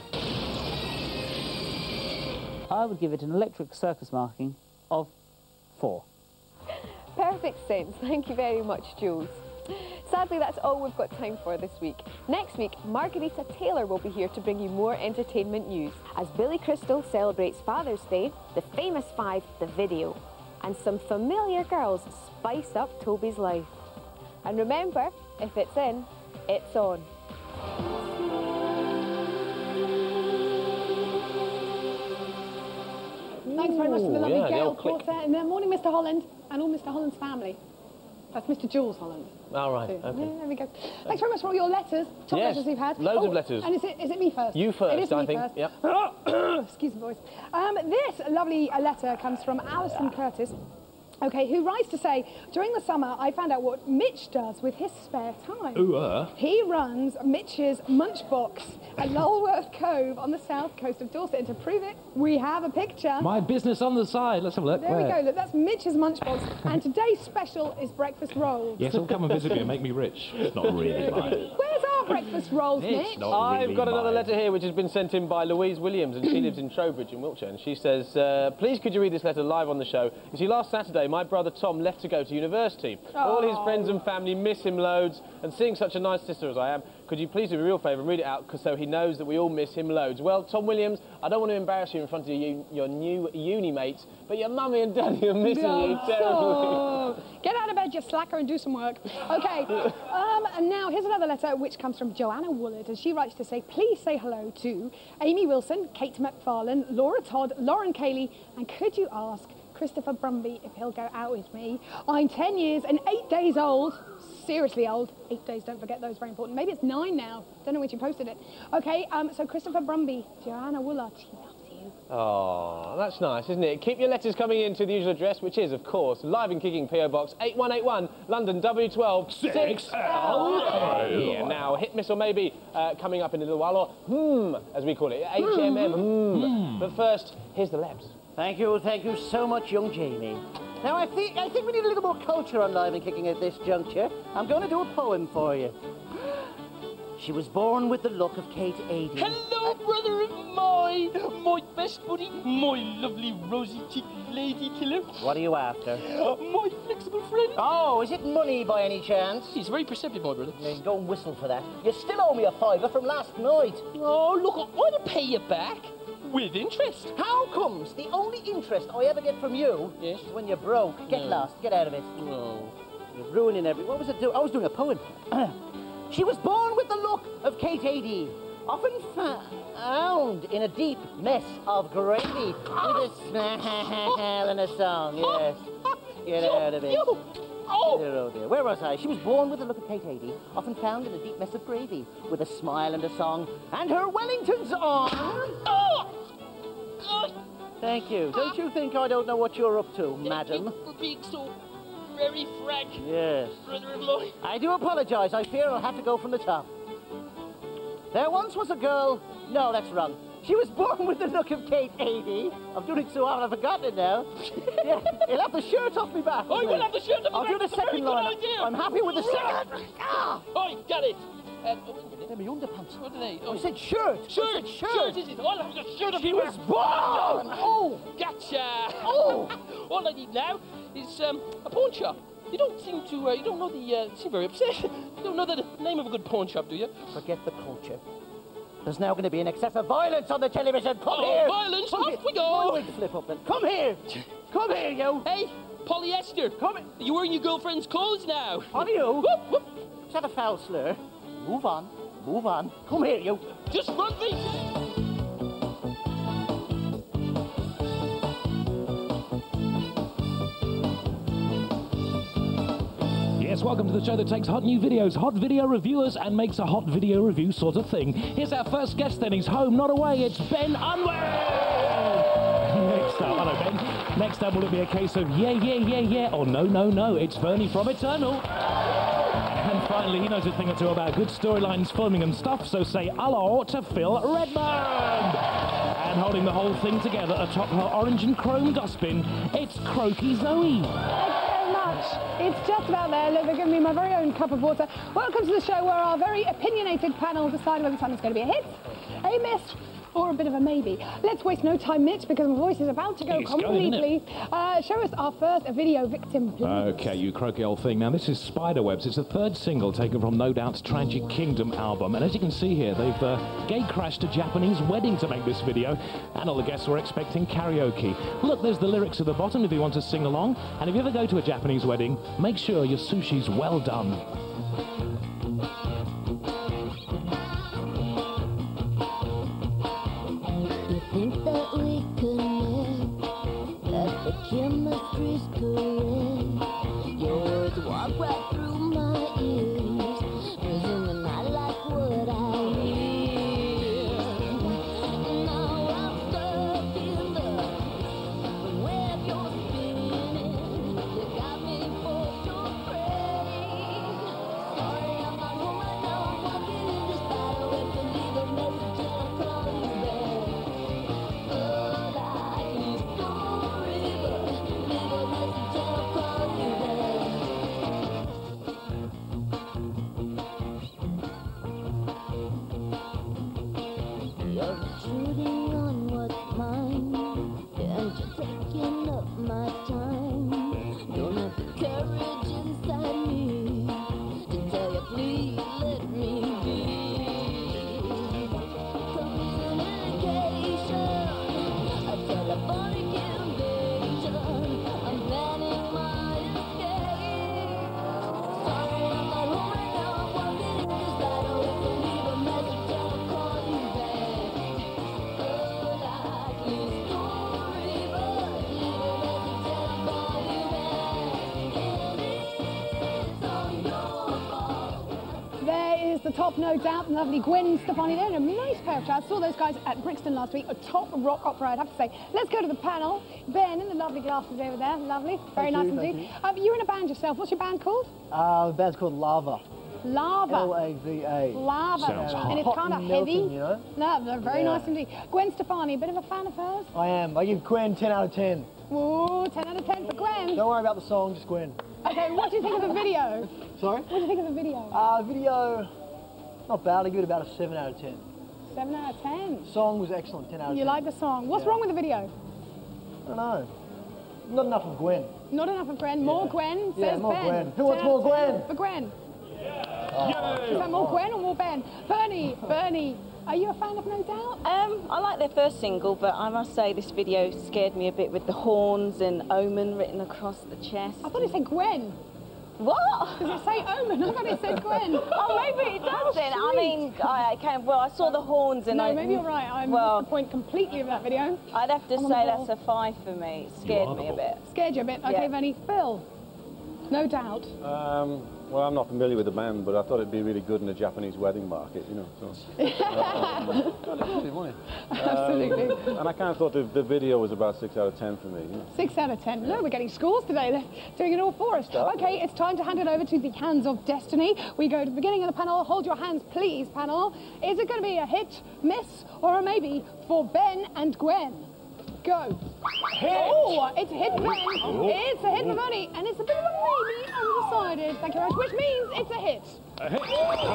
I would give it an electric circus marking of four. Perfect sense. Thank you very much, Jules. Sadly, that's all we've got time for this week. Next week, Margarita Taylor will be here to bring you more entertainment news as Billy Crystal celebrates Father's Day, the famous five, the video, and some familiar girls spice up Toby's life. And remember, if it's in, it's on. Thanks very much to the lovely yeah, Gail the click. Porter. And uh, morning, Mister Holland, and all Mister Holland's family. That's Mister Jules Holland. All right, So, okay. yeah, there we go. Thanks very much for all your letters. Top Yes, letters you've had. loads Oh, of letters. And is it, is it me first? You first, it is I me think. First. Yep. Excuse the voice. Um, this lovely uh, letter comes from Alison Curtis. Okay, who writes to say, during the summer, I found out what Mitch does with his spare time. Ooh, uh. He runs Mitch's Munchbox at Lulworth Cove on the south coast of Dorset. And to prove it, we have a picture. My business on the side. Let's have a look. There Where? we go. Look, that's Mitch's Munchbox. And today's special is breakfast rolls. Yes, it'll come and visit me and make me rich. It's not really mine. Where's our breakfast rolls, It's Mitch? not I've really got another mine. letter here which has been sent in by Louise Williams, and she lives in Trowbridge in Wiltshire, and she says, uh, please could you read this letter live on the show? You see, last Saturday my brother Tom left to go to university. Oh. All his friends and family miss him loads, and seeing such a nice sister as I am, could you please do me a real favour and read it out so he knows that we all miss him loads? Well, Tom Williams, I don't want to embarrass you in front of your, your new uni mates, but your mummy and daddy are missing you terribly. Oh, get out of bed, you slacker, and do some work. Okay, um, and now here's another letter which comes from Joanna Woolard, and she writes to say, please say hello to Amy Wilson, Kate McFarlane, Laura Todd, Lauren Cayley, and could you ask Christopher Brumby if he'll go out with me? I'm ten years and eight days old. seriously old. Eight days, don't forget those, very important. Maybe it's nine now. Don't know when she posted it. Okay, um, so Christopher Brumby, Joanna Woolard, she loves you. Oh, that's nice, isn't it? Keep your letters coming in to the usual address, which is, of course, Live and Kicking P O Box eight one eight one, London W twelve six L A. And now, hit, miss, or maybe uh, coming up in a little while, or hmm, as we call it, H M M. Hmm. But first, here's the Lebs. Thank you, thank you so much, young Jamie. Now, I think, I think we need a little more culture on Live and Kicking at this juncture. I'm going to do a poem for you. She was born with the look of Kate Adie. Hello, brother of mine, my best buddy, my lovely rosy-cheeked lady killer. What are you after? Uh, my flexible friend. Oh, is it money by any chance? He's very perceptive, my brother. Then go and whistle for that. You still owe me a fiver from last night. Oh, look, I want to pay you back. With interest. How comes the only interest I ever get from you yes. is when you're broke? Get No. lost. Get out of it. No. You're ruining every... What was it do? I was doing a poem. She was born with the look of Kate Adie, often found in a deep mess of gravy with a smile and a song, yes. Get out of it. Oh. Dear, oh dear. Where was I? She was born with the look of Kate Adie, often found in a deep mess of gravy with a smile and a song, and her Wellingtons on. Oh. God. Thank you. Don't you think I don't know what you're up to, madam? For being so very frank, Yes. brother of mine. I do apologise. I fear I'll have to go from the top. There once was a girl... No, that's wrong. She was born with the look of Kate Adie. I'm doing it so often I've forgotten it now. Yeah, he'll have the shirt off me back. I will have the shirt off I'll me do back. the That's a very second good line. idea. I'm happy with the second. Ah! I got it. Uh, oh, wait a minute. They're my underpants. What are they? Oh. I said shirt. Shirt. I said shirt. Shirt, is it? I'll have the shirt off She you was back. born. Oh, gotcha. Oh. All I need now is um, a pawn shop. You don't seem to, uh, you don't know the, uh, seem very upset. You don't know the name of a good pawn shop, do you? Forget the culture. There's now going to be an excess of violence on the television. Come Oh, here. violence? Come Off here. we go. My wig flip up then. Come here. Come here, you. Hey, polyester. Come here. You're wearing your girlfriend's clothes now. Are you? Whoop, whoop. Is that a foul slur? Move on. Move on. Come here, you. Just run me. Yes, welcome to the show that takes hot new videos, hot video reviewers, and makes a hot video review sort of thing. Here's our first guest then. He's home, not away. It's Ben Unwell! Next up, hello, Ben. Next up, will it be a case of yeah, yeah, yeah, yeah, or no, no, no? It's Bernie from Eternal. And finally, he knows a thing or two about good storylines, filming and stuff, so say hello to Phil Redmond! And holding the whole thing together atop her orange and chrome dustbin, it's Croaky Zoe. It's just about there. Look, they're giving me my very own cup of water. Welcome to the show where our very opinionated panel decide whether something's going to be a hit, a miss, or a bit of a maybe. Let's waste no time, Mitch, because my voice is about to go It's going, completely. Uh, show us our first video victim, please. Okay, you croaky old thing. Now, this is Spiderwebs. It's the third single taken from No Doubt's Tragic Kingdom album. And as you can see here, they've uh, gate-crashed a Japanese wedding to make this video. And all the guests were expecting karaoke. Look, there's the lyrics at the bottom if you want to sing along. And if you ever go to a Japanese wedding, make sure your sushi's well done. Think that we connect, that the chemistry's correct. Your words walk right through my ears, presuming I like what I hear. Now I'm stuck in the web you're spinning. You got me for your praise. Sorry, I'm the top, no doubt. The lovely Gwen Stefani there in a nice pair of trousers. Saw those guys at Brixton last week. A top rock opera, I'd have to say. Let's go to the panel. Ben in the lovely glasses over there. Lovely. Very Thank nice you, indeed. thank you. Um, you're in a band yourself. What's your band called? Uh, the band's called Lava. Lava. L A V A. Lava. Sounds hot. And it's Hot kind of and heavy. melting, you know? No, they're very Yeah. nice indeed. Gwen Stefani, a bit of a fan of hers? I am. I give Gwen ten out of ten. Ooh, ten out of ten for Gwen. Don't worry about the song, just Gwen. Okay, what do you think of the video? Sorry? What do you think of the video? Uh, video, not bad. I give it about a seven out of ten. seven out of ten. Song was excellent, ten out of ten. You like the song. What's Yeah. wrong with the video? I don't know. Not enough of Gwen. Not enough of Gwen. More Gwen, Yeah, says more Ben. Gwen. Who wants ten more out of ten Gwen? For Gwen. Oh. Is that more Gwen or more Ben? Bernie, Bernie, are you a fan of No Doubt? Um, I like their first single, but I must say this video scared me a bit with the horns and Omen written across the chest. I thought it said Gwen. What? Does it say Omen? I thought it said Gwen. Oh, maybe it does then. I mean, I, I kind of, well, I saw the horns and No, I... maybe you're right. I well, missed the point completely of that video. I'd have to I'm on say the ball. that's a five for me. It scared me a bit. Scared you a bit? Okay, Yeah. Bernie. Phil, No Doubt. Um, well, I'm not familiar with the band, but I thought it'd be really good in a Japanese wedding market, you know. So. um, Absolutely. Um, and I kind of thought the, the video was about six out of ten for me. You know. Six out of ten. No, we're getting scores today. They're doing it all for us. Okay, it's time to hand it over to the hands of destiny. We go to the beginning of the panel. Hold your hands, please, panel. Is it going to be a hit, miss, or a maybe for Ben and Gwen? Go. Hit. Oh, it's a hit for Ben. Oh. It's a hit for Bernie, and it's a bit of a maybe undecided. Thank you very much, which means it's a hit. A hit.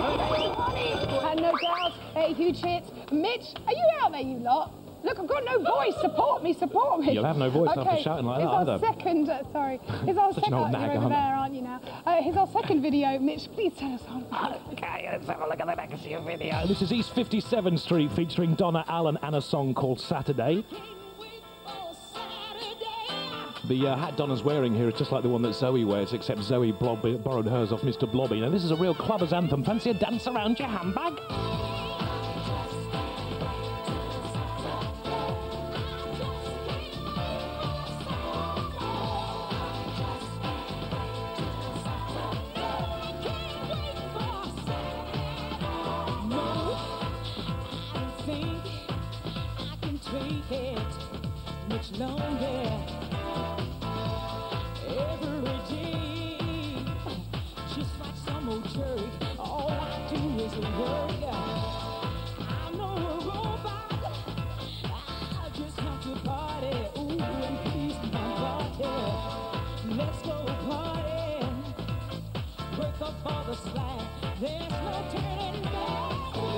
And no doubt, a huge hit. Mitch, are you out there, you lot? Look, I've got no voice. Support me, support me. You'll have no voice okay. after shouting like here's that our either. second, uh, sorry. Here's our Such an second, old you're nag, over aren't there, I? aren't you now? Uh, here's our second video. Mitch, please tell us on. Okay, let's have a look at the back of your video. This is East fifty-seventh Street featuring Donna Allen and a song called Saturday. The uh, hat Donna's wearing here is just like the one that Zoe wears, except Zoe Blobby, borrowed hers off Mister Blobby. Now, this is a real clubbers anthem. Fancy a dance around your handbag? Much longer. Every day, just like some old jerk, all I do is work. I'm no robot, I just have to party, ooh, and please my body. Let's go party, break up all the slack, there's no turning back.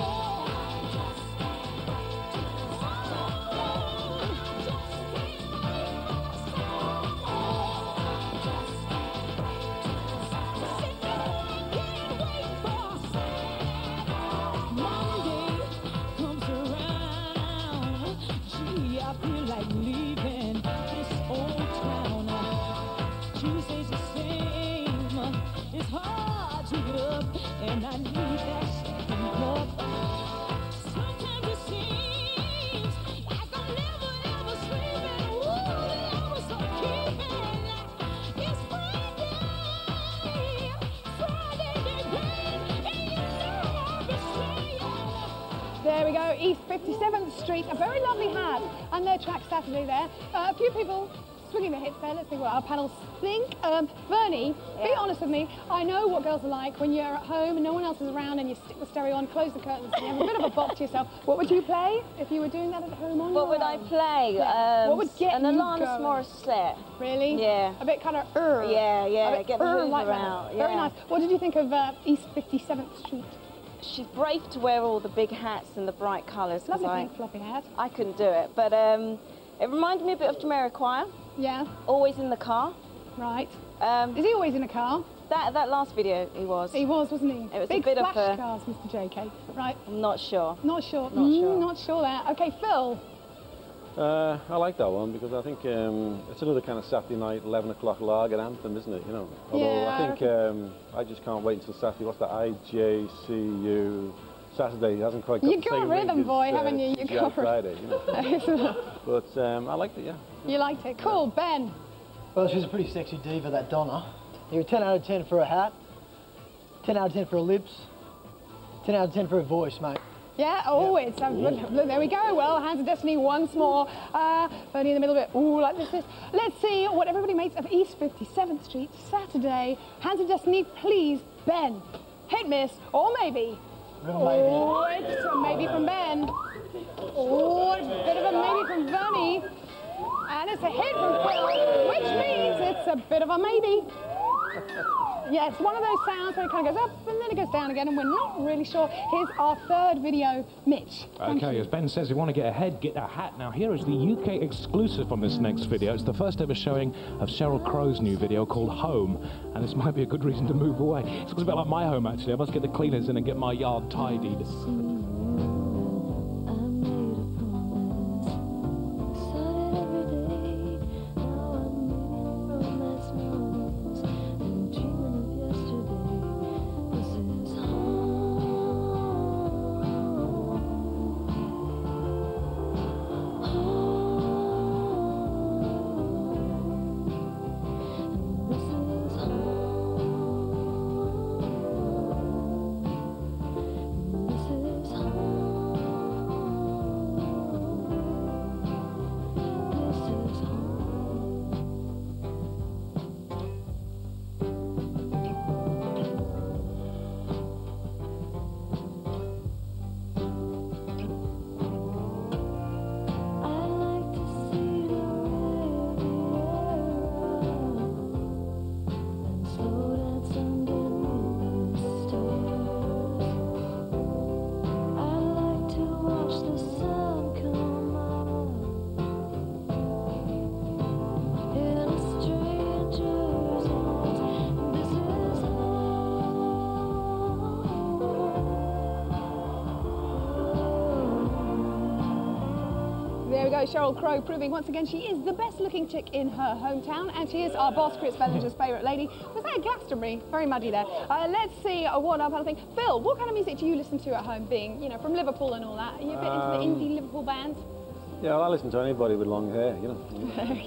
And I need that second love. Sometimes it seems like I'm never ever sleeping. Ooh, the hours are keeping. It's Friday, Friday again, and you know I'll be saying. There we go, East fifty-seventh Street. A very lovely hat. And their track Saturday there. Uh, a few people swinging their hits there. Let's see what our panels think. Um, Bernie, be honest with me. I know what girls are like when you're at home and no one else is around and you stick the stereo on, close the curtains, and you have a bit of a box to yourself. What would you play if you were doing that at home on What your would I own? play? Yeah. Um, What would get an you Alanis going? Morissette. Really? Yeah. A bit kind of er. Yeah, yeah, A bit get the er Hoover like that. out, Very yeah. nice. What did you think of uh, East fifty-seventh Street? She's brave to wear all the big hats and the bright colours. 'cause Lovely I, pink floppy hat. I couldn't do it, but um, it reminded me a bit of Jamiroquai. Yeah. Always in the car. Right. Um, Is he always in a car? That that last video, he was. He was, wasn't he? It was Big a bit flash of a... cars, Mister J K. Right. I'm not sure. Not sure. Not Mm, sure. Not sure there. Okay, Phil. Uh, I like that one because I think um, it's another kind of Saturday night, eleven o'clock lager anthem, isn't it? You know. Although Yeah, I think um, I just can't wait until Saturday. What's that? I J C U. Saturday hasn't quite got You the got same rhythm, ring as, boy, uh, haven't you? You T G I got Friday, you know. But um, I liked it, yeah. You liked it. Cool. Ben. Well, she's a pretty sexy diva, that Donna. You're ten out of ten for a hat, ten out of ten for her lips, ten out of ten for a voice, mate. Yeah, oh, it's, um, look, look, there we go. Well, Hands of Destiny once more. Uh, Bernie in the middle of it. Ooh, like this is. Let's see what everybody makes of East fifty-seventh Street, Saturday. Hands of Destiny, please, Ben. Hit, miss, or maybe. Real maybe. Oh, it's a maybe from Ben. Oh, it's a bit of a maybe from Bernie. And it's a hit from Phil, which means it's a bit of a maybe. Yeah, it's one of those sounds where it kind of goes up and then it goes down again, and we're not really sure. Here's our third video, Mitch. Thank Okay, you. as Ben says, if you want to get ahead, get a hat. Now, here is the U K exclusive on this next video. It's the first ever showing of Sheryl Crow's new video called Home, and this might be a good reason to move away. It looks a bit like my home, actually. I must get the cleaners in and get my yard tidied. Sheryl Crow proving once again she is the best looking chick in her hometown, and she is our boss Chris Bellinger's favourite lady. Was that Glastonbury? Very muddy there. Uh, let's see uh, what other thing. Phil, what kind of music do you listen to at home, being, you know, from Liverpool and all that? Are you a bit Um, into the indie Liverpool bands? Yeah, well, I listen to anybody with long hair, you know.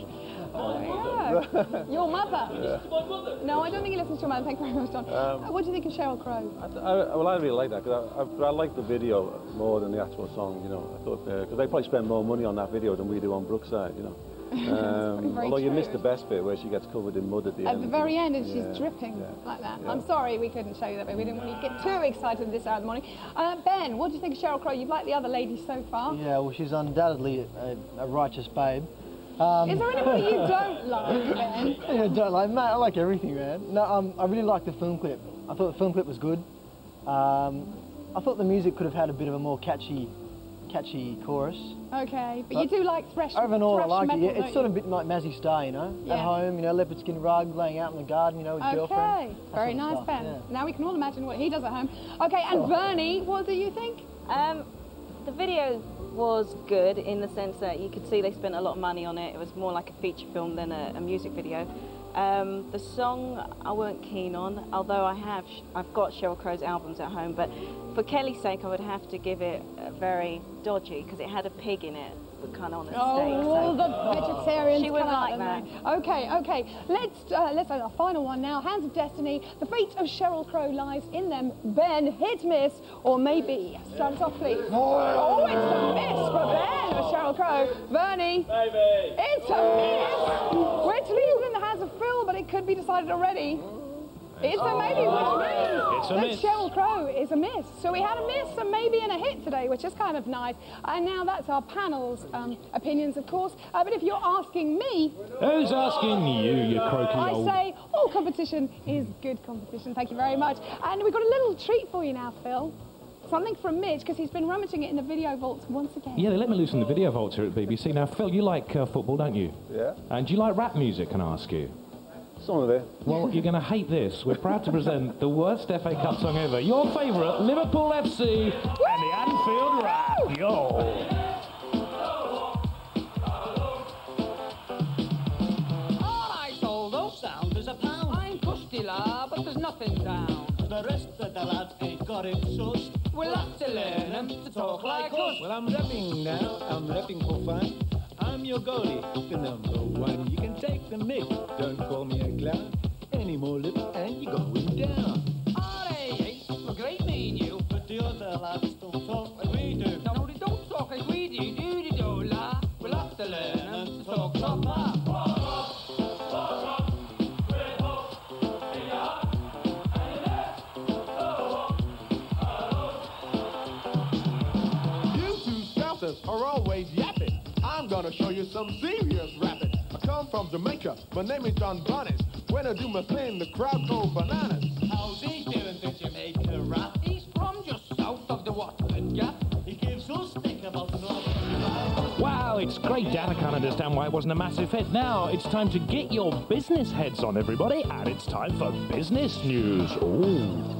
Oh, yeah. Your mother? Yeah. No, I don't think he listens to your mother. Thank you very much, John. Um, uh, what do you think of Sheryl Crow? I, I, well, I really like that, because I, I, but I like the video more than the actual song, you know. I thought, because uh, they probably spend more money on that video than we do on Brookside, you know. Um, Very although you true. missed the best bit where she gets covered in mud at the At end. the very end, and Yeah, she's dripping yeah, like that. yeah. I'm sorry we couldn't show you that, but we didn't want you to get too excited at this hour of the morning. Uh, Ben, what do you think of Sheryl Crow? You've liked the other ladies so far. Yeah, well, she's undoubtedly a, a righteous babe. Um, Is there anybody you don't like, Ben? Yeah, I don't like, mate. I like everything, man. No, um, I really liked the film clip. I thought the film clip was good. Um, I thought the music could have had a bit of a more catchy, catchy chorus. Okay, but, But you do like thrash. Overall, I thrash like metal, it. Yeah, don't it's sort you? of a bit like Mazzy Star, you know, Yeah. at home, you know, leopard skin rug, laying out in the garden, you know, with his girlfriend. Okay, That very sort of nice, stuff, Ben. yeah. Now we can all imagine what he does at home. Okay, and Bernie, what do you think? Um, the video was good in the sense that you could see they spent a lot of money on it. It was more like a feature film than a, a music video. Um, the song I weren't keen on, although I have, I've got Sheryl Crow's albums at home, but for Kelly's sake I would have to give it a very dodgy, because it had a pig in it, but kind of on a steak. Oh, so the vegetarians. She wouldn't come out, like that. don't they? Okay, okay. Let's uh, let's have our final one now. Hands of Destiny. The fate of Sheryl Crow lies in them. Ben, hit, miss, or maybe. Start us off, please. Oh, it's a miss for Ben or Sheryl Crow. Bernie. Baby. It's a miss. We're to leave it in the hands of Phil, but it could be decided already. It's a maybe, which means It's a that miss. Sheryl Crow is a miss. So we had a miss, a maybe, and a hit today, which is kind of nice. And now that's our panel's um, opinions, of course. Uh, but if you're asking me, Who's asking you, you croaky I old... say all competition is good competition. Thank you very much. And we've got a little treat for you now, Phil. Something from Mitch, because he's been rummaging it in the video vaults once again. Yeah, they let me loose in the video vaults here at B B C. Now, Phil, you like uh, football, don't you? Yeah. And do you like rap music, can I ask you? Some of it. Well, you're going to hate this. We're proud to present the worst F A Cup song ever. Your favourite, Liverpool F C and the Anfield Rap. Yo! Alright, all those sounds is a pound. I'm custy, lad, but there's nothing down. The rest of the lads ain't got it sussed. We'll have to learn 'em to talk like us. Well, I'm rapping now. I'm rapping for fun. I'm your goalie, the number one. You can take the mick. Don't call me a clown. Any more lip and you're going down. Alright, we're great, me and you. But the other lads don't talk like we do. No, they don't talk like we do, do they do, la? We'll have to learn them to talk proper. You two scouters are always yapping. I'm gonna show you some serious rapping. I come from Jamaica, my name is John Bonnet. When I do my thing, the crowd go bananas. How's he doing the Jamaica rap? He's from just south of the Waterland Gap. He gives us stick about the north. Wow, it's great, Dad. I can't understand why it wasn't a massive hit. Now it's time to get your business heads on, everybody, and it's time for business news. Ooh.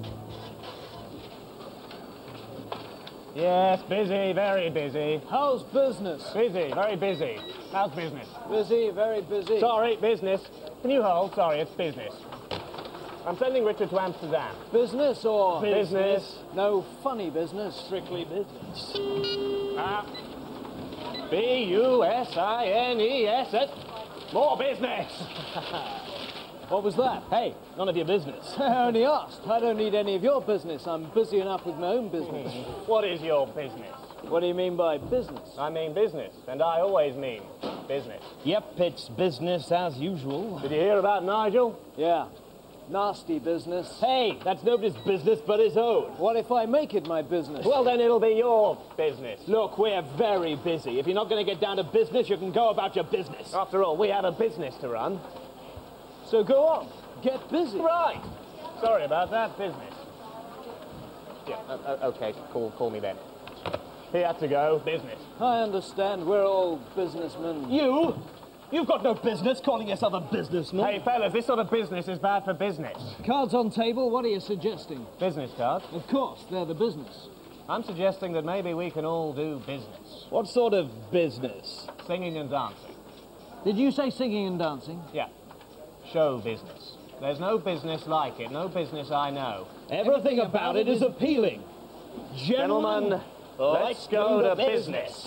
Yes, busy, very busy. How's business? Busy, very busy. How's business? Busy, very busy. Sorry, business. Can you hold? Sorry, it's business. I'm sending Richard to Amsterdam. Business or? Business. No funny business, strictly business. Ah. B U S I N E S. More business. What was that? Hey, none of your business. I only asked. I don't need any of your business. I'm busy enough with my own business. What is your business? What do you mean by business? I mean business, and I always mean business. Yep, it's business as usual. Did you hear about Nigel? Yeah. Nasty business. Hey, that's nobody's business but his own. What if I make it my business? Well, then it'll be your business. Look, we're very busy. If you're not going to get down to business, you can go about your business. After all, we have a business to run. So go on. Get busy. Right. Sorry about that. Business. Yeah, uh, okay. Call, call me then. He had to go. Business. I understand. We're all businessmen. You? You've got no business calling yourself a businessman. Hey, fellas, this sort of business is bad for business. Cards on table, what are you suggesting? Business cards? Of course, they're the business. I'm suggesting that maybe we can all do business. What sort of business? Singing and dancing. Did you say singing and dancing? Yeah. Show business. There's no business like it, no business I know. Everything, Everything about, about it is appealing. Gentlemen, let's go to business.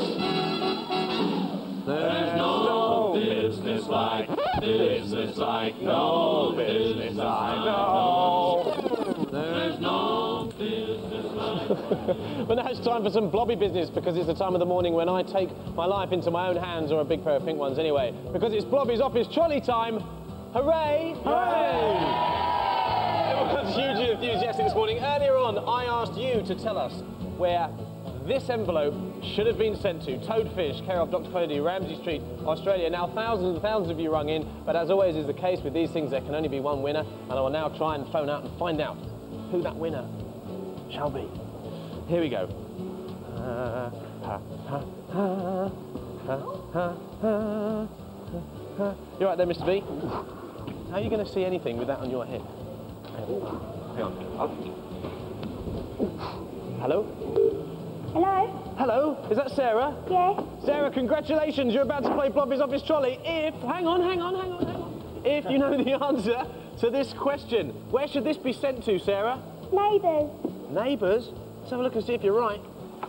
There's no business like, business like, no business like, no. There's no business like. But now it's time for some blobby business, because it's the time of the morning when I take my life into my own hands, or a big pair of pink ones anyway, because it's Blobby's office trolley time. Hooray! Hooray! Everyone's hugely enthusiastic this morning. Earlier on, I asked you to tell us where this envelope should have been sent to. Toadfish, care of Doctor Cody, Ramsey Street, Australia. Now, thousands and thousands of you rung in, but as always is the case with these things, there can only be one winner, and I will now try and phone out and find out who that winner shall be. Here we go. Uh, ha, ha, ha, ha, ha, ha, ha. You right there, Mister B? How are you going to see anything with that on your head? Hang on. Hello? Hello? Hello? Is that Sarah? Yes. Sarah, congratulations. You're about to play Blobby's Office Trolley if... Hang on, hang on, hang on, hang on. If you know the answer to this question. Where should this be sent to, Sarah? Neighbours. Neighbours? Let's have a look and see if you're right.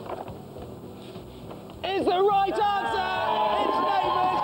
It's the right answer! It's Neighbours!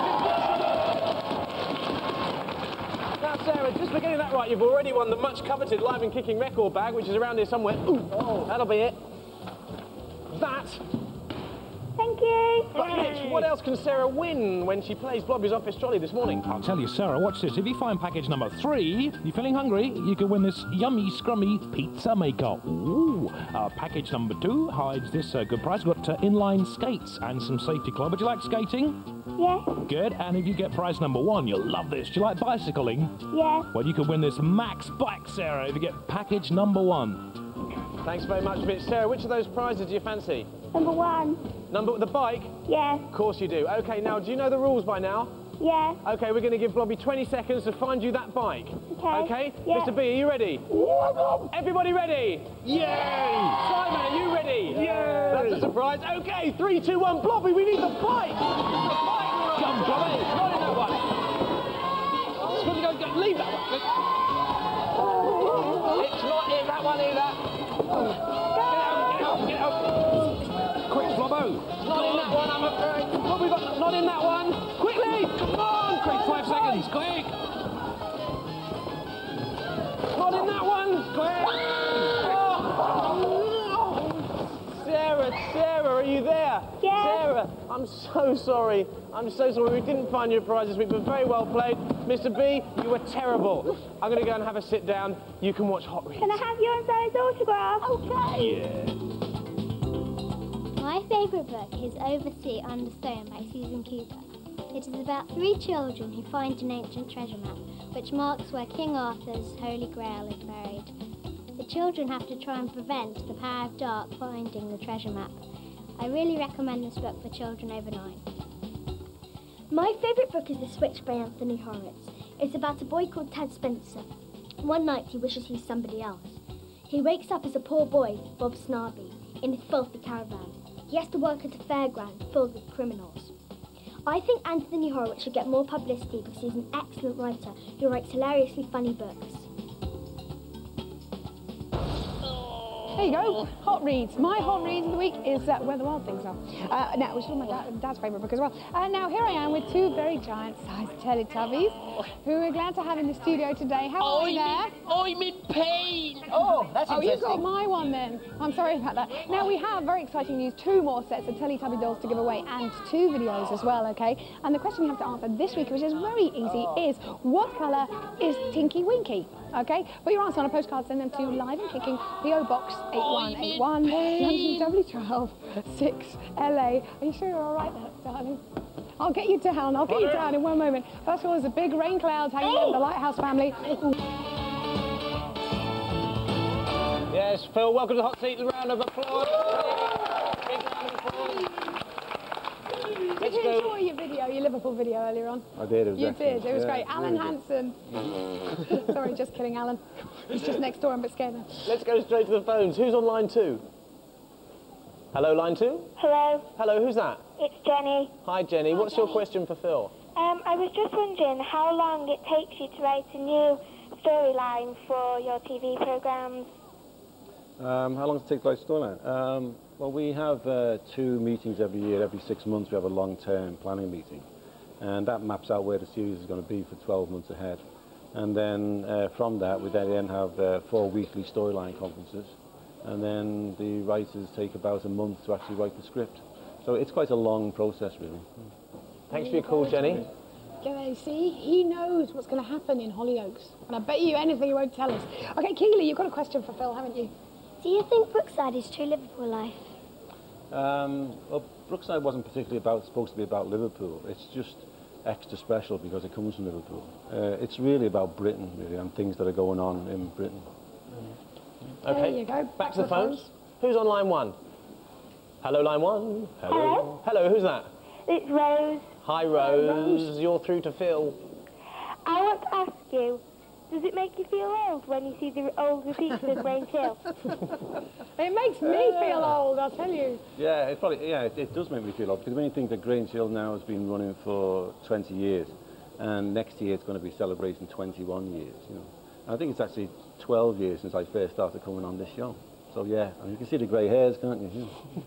Now, Sarah, just for getting that right, you've already won the much-coveted Live and Kicking record bag, which is around here somewhere. Ooh, oh, that'll be it. That. Thank you. But Mitch, what else can Sarah win when she plays Blobby's Office Trolley this morning? I'll tell you, Sarah, watch this. If you find package number three, you're feeling hungry, you can win this yummy, scrummy pizza maker. Ooh. Uh, package number two hides this uh, good prize. Got uh, inline skates and some safety club. Would you like skating? Yes. Good. And if you get prize number one, you'll love this. Do you like bicycling? Yes. Well, you can win this Max bike, Sarah, if you get package number one. Thanks very much, Mitch. Sarah, which of those prizes do you fancy? Number one. Number the bike? Yes. Of course you do. OK, now, do you know the rules by now? Yes. OK, we're going to give Blobby twenty seconds to find you that bike. OK. OK? Yes. Mister B, are you ready? Everybody ready? Yay! Simon, are you ready? Yay! That's a surprise. OK, three, two, one, Blobby, we need the bike! The bike! Come, Blobby! Not in that one! Go, go, go. Leave that one. It's not in that one either. Get out, get out, get out. Quick, Blobbo! Not in that one, I'm afraid. What have we got? Not in that one. Quickly! Come on! Quick, five seconds, quick! Not in that one. Quick! Oh. I'm so sorry. I'm so sorry. We didn't find you a prize this week, but very well played. Mister B, you were terrible. I'm going to go and have a sit down. You can watch Hot Reads. Can I have your and Sarah's autograph? Okay. Yeah. My favourite book is Oversea Under Stone by Susan Cooper. It is about three children who find an ancient treasure map, which marks where King Arthur's Holy Grail is buried. The children have to try and prevent the power of dark finding the treasure map. I really recommend this book for children over nine. My favourite book is The Switch by Anthony Horowitz. It's about a boy called Ted Spencer. One night he wishes he's somebody else. He wakes up as a poor boy, Bob Snarby, in his filthy caravan. He has to work at a fairground filled with criminals. I think Anthony Horowitz should get more publicity because he's an excellent writer who writes hilariously funny books. There you go, Hot Reads. My Hot Reads of the week is uh, Where the Wild Things Are. Uh, now, which is my dad, dad's favourite book as well. Uh, now, here I am with two very giant-sized Teletubbies who we're glad to have in the studio today. How are we there? I'm in pain! Oh, that's Oh, you interesting. got my one then. I'm sorry about that. Now, we have very exciting news. Two more sets of Teletubby dolls to give away and two videos as well, OK? And the question you have to answer this week, which is very easy, is what colour is Tinky Winky? OK? Put your answer on a postcard, send them to Live and Kicking, P O Box eight one eight one, London W twelve six L A. Are you sure you're all right there, darling? I'll get you down, I'll get you down in one moment. First of all, there's a big rain cloud hanging over the Lighthouse family. Ooh. Yes, Phil, welcome to the hot seat. A round of applause. Big round of applause. Did you enjoy your video, your Liverpool video earlier on? I did, it was You excellent. did, it was Yeah, great. Alan really good. Hansen. Sorry, just kidding, Alan. He's just next door, I'm a bit scared now. Let's go straight to the phones. Who's on line two? Hello, line two? Hello, Hello, who's that? it's Jenny. Hi, Jenny. What's your question for Phil? Um, I was just wondering how long it takes you to write a new storyline for your T V programmes. Um, how long does it take to write a storyline? Um, well, we have uh, two meetings every year. Every six months we have a long-term planning meeting. And that maps out where the series is going to be for twelve months ahead. And then uh, from that, we then have uh, four weekly storyline conferences. And then the writers take about a month to actually write the script. So it's quite a long process, really. Thanks for your call, Jenny. Go, see, he knows what's going to happen in Hollyoaks. And I bet you anything he won't tell us. OK, Keely, you've got a question for Phil, haven't you? Do you think Brookside is true Liverpool life? Um, well, Brookside wasn't particularly about supposed to be about Liverpool. It's just extra special because it comes from Liverpool. Uh, it's really about Britain, really, and things that are going on in Britain. Okay, There you go. back to the phones. Who's on line one? Hello, line one. Hello. Hello, who's that? It's Rose. Hi, Rose. You're through to Phil. I want to ask you, does it make you feel old when you see the old repeats of Grange Hill? It makes me feel old, I'll tell you. Yeah, it probably yeah, it, it does make me feel old because when you think that Grange Hill now has been running for twenty years, and next year it's going to be celebrating twenty-one years. You know, and I think it's actually twelve years since I first started coming on this show. So yeah, I mean, you can see the grey hairs, can't you?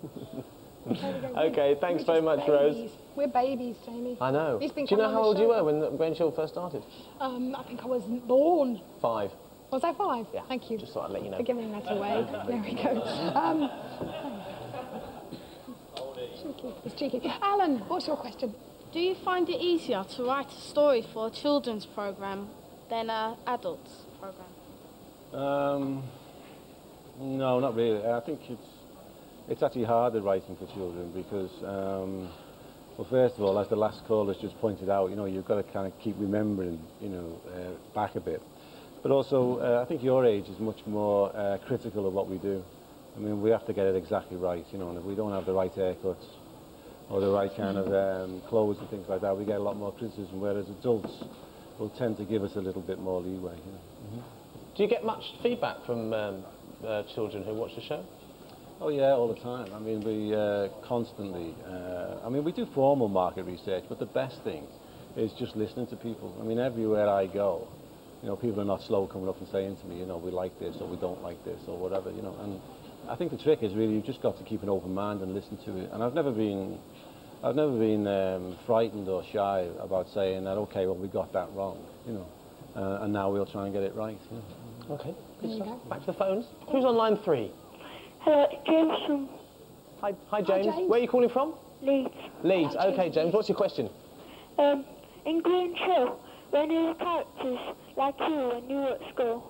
Yeah. Okay, thanks We're very just much, babies. Rose. We're babies, Jamie. I know. He's Do been you know coming how on old the you show. were when the Grange Hill first started? Um, I think I wasn't born. Five. Was I five? Yeah. Thank you. Just thought I'd let you know. For giving that away. There we go. Um, cheeky. It's cheeky. Alan, what's your question? Do you find it easier to write a story for a children's programme than an adult's programme? Um, no, not really. I think it's it's actually harder writing for children because, um, well, first of all, as the last caller's just pointed out, you know, you've got to kind of keep remembering, you know, uh, back a bit. But also, uh, I think your age is much more uh, critical of what we do. I mean, we have to get it exactly right, you know, and if we don't have the right haircuts or the right kind of um, clothes and things like that, we get a lot more criticism, whereas adults will tend to give us a little bit more leeway. You know? Mm-hmm. Do you get much feedback from um, uh, children who watch the show? Oh yeah, all the time. I mean, we uh, constantly, uh, I mean, we do formal market research, but the best thing is just listening to people. I mean, everywhere I go, you know, people are not slow coming up and saying to me, you know, we like this or we don't like this or whatever, you know, and I think the trick is really you've just got to keep an open mind and listen to it. And I've never been, I've never been um, frightened or shy about saying that, okay, well, we got that wrong, you know, uh, and now we'll try and get it right. You know. Okay, good stuff. Back to the phones. Who's on line three? Hello, James from... Hi, hi, James. James. Where are you calling from? Leeds. Leeds. Okay, James, what's your question? Um, in Grange Hill, when are the characters like you when you were at school?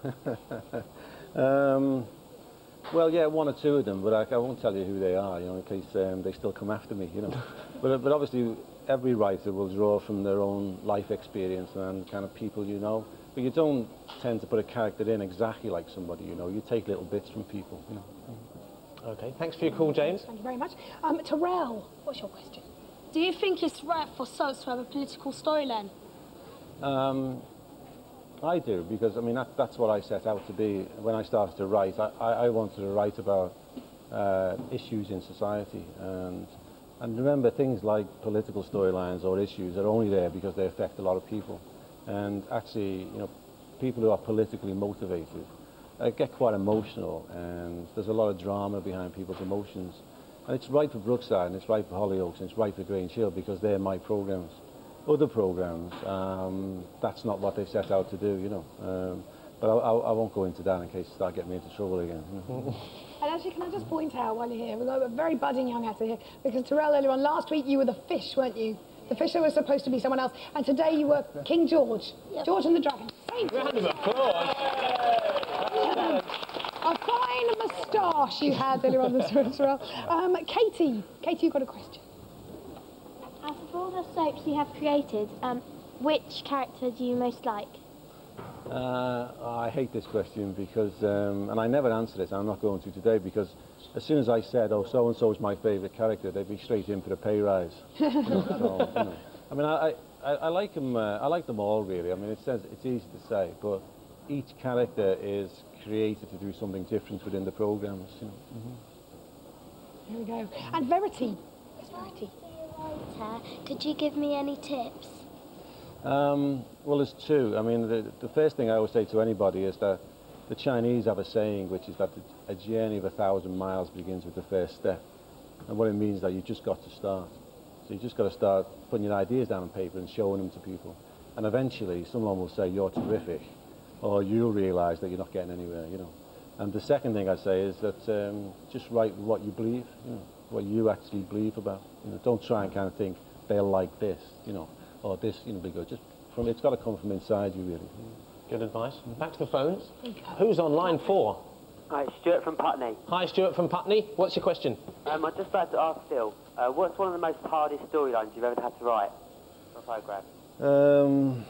um, well, yeah, one or two of them, but I, I won't tell you who they are, you know, in case um, they still come after me, you know. but, but obviously, every writer will draw from their own life experience and kind of people you know. But you don't tend to put a character in exactly like somebody you know. You take little bits from people, you know. Okay, thanks for your call, James. Thank you very much. Um, Terrell, what's your question? Do you think it's right for soaps to have a political storyline? Um, I do, because I mean that, that's what I set out to be when I started to write. I, I, I wanted to write about uh, issues in society, and and remember things like political storylines or issues are only there because they affect a lot of people, and actually, you know, people who are politically motivated uh, get quite emotional, and there's a lot of drama behind people's emotions, and it's right for Brookside, and it's right for Hollyoaks, and it's right for Grange Hill because they're my programs. Other programs, um, that's not what they set out to do, you know. Um, but I, I, I won't go into that in case you start getting me into trouble again. You know? And actually, can I just point out while you're here, we've got a very budding young actor here, because Terrell, earlier on, last week you were the fish, weren't you? The fish that was supposed to be someone else, and today you were King George, yep. George and the Dragon. Same round of applause. A fine moustache you had earlier on this Terrell. Um, Katie, Katie, you've got a question. Out of all the soaps you have created, um, which character do you most like? Uh, I hate this question because, um, and I never answered it, and I'm not going to today, because as soon as I said, oh, so-and-so is my favourite character, they'd be straight in for a pay rise. You know, so, you know. I mean, I, I, I like them, uh, I like them all, really. I mean, it says, it's easy to say, but each character is created to do something different within the programmes. You know. Here we go. And Verity. Where's Verity? Could you give me any tips? Um, well, there's two. I mean, the, the first thing I always say to anybody is that the Chinese have a saying, which is that the, a journey of a thousand miles begins with the first step. And what it means is that you've just got to start. So you just got to start putting your ideas down on paper and showing them to people. And eventually, someone will say, you're terrific, or you'll realise that you're not getting anywhere, you know. And the second thing I say is that um, just write what you believe, you know, what you actually believe about. You know, don't try and kind of think they'll like this, you know, or this, you know, be good. Just from it's got to come from inside you, really. Good advice. Back to the phones. Who's on line four? Hi, Stuart from Putney. Hi, Stuart from Putney. What's your question? Um, I'd just like to ask Phil, uh, what's one of the most hardest storylines you've ever had to write for a programme? Um,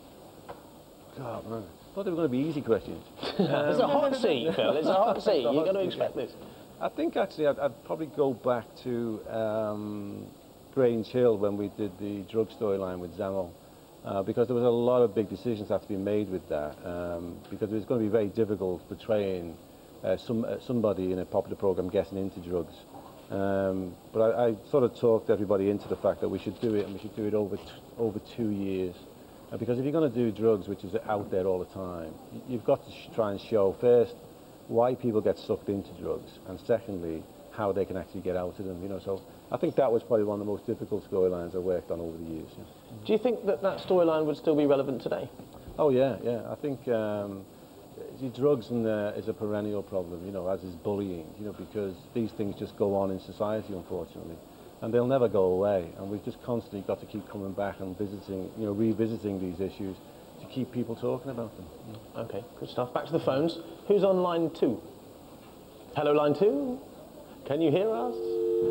God, man. I thought they were going to be easy questions. um, it's a hot seat, Phil. It's a hot seat. You're going to expect this. I think actually I'd, I'd probably go back to um, Grange Hill when we did the drug storyline with Zamo, uh, because there was a lot of big decisions that had to be made with that, um, because it was going to be very difficult portraying uh, some, uh, somebody in a popular programme getting into drugs. Um, but I, I sort of talked everybody into the fact that we should do it, and we should do it over, t over two years. Uh, because if you're going to do drugs, which is out there all the time, you've got to sh try and show first why people get sucked into drugs, and secondly, how they can actually get out of them, you know. So I think that was probably one of the most difficult storylines I worked on over the years. Yeah. Do you think that that storyline would still be relevant today? Oh, yeah, yeah. I think um, see, drugs and, uh, is a perennial problem, you know, as is bullying, you know, because these things just go on in society, unfortunately, and they'll never go away, and we've just constantly got to keep coming back and visiting, you know, revisiting these issues to keep people talking about them. Yeah. Okay, good stuff. Back to the phones. Who's on line two? Hello, line two? Can you hear us?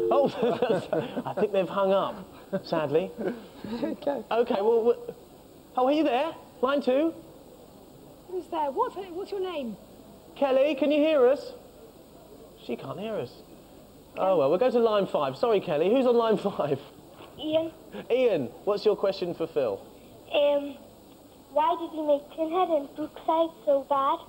Oh, I think they've hung up, sadly. Okay. Okay, well, well, oh, are you there? Line two? Who's there? What's, what's your name? Kelly, can you hear us? She can't hear us. Oh, well, we'll go to line five. Sorry, Kelly. Who's on line five? Ian. Ian, what's your question for Phil? Um, why did you make Tinhead and Brookside so bad?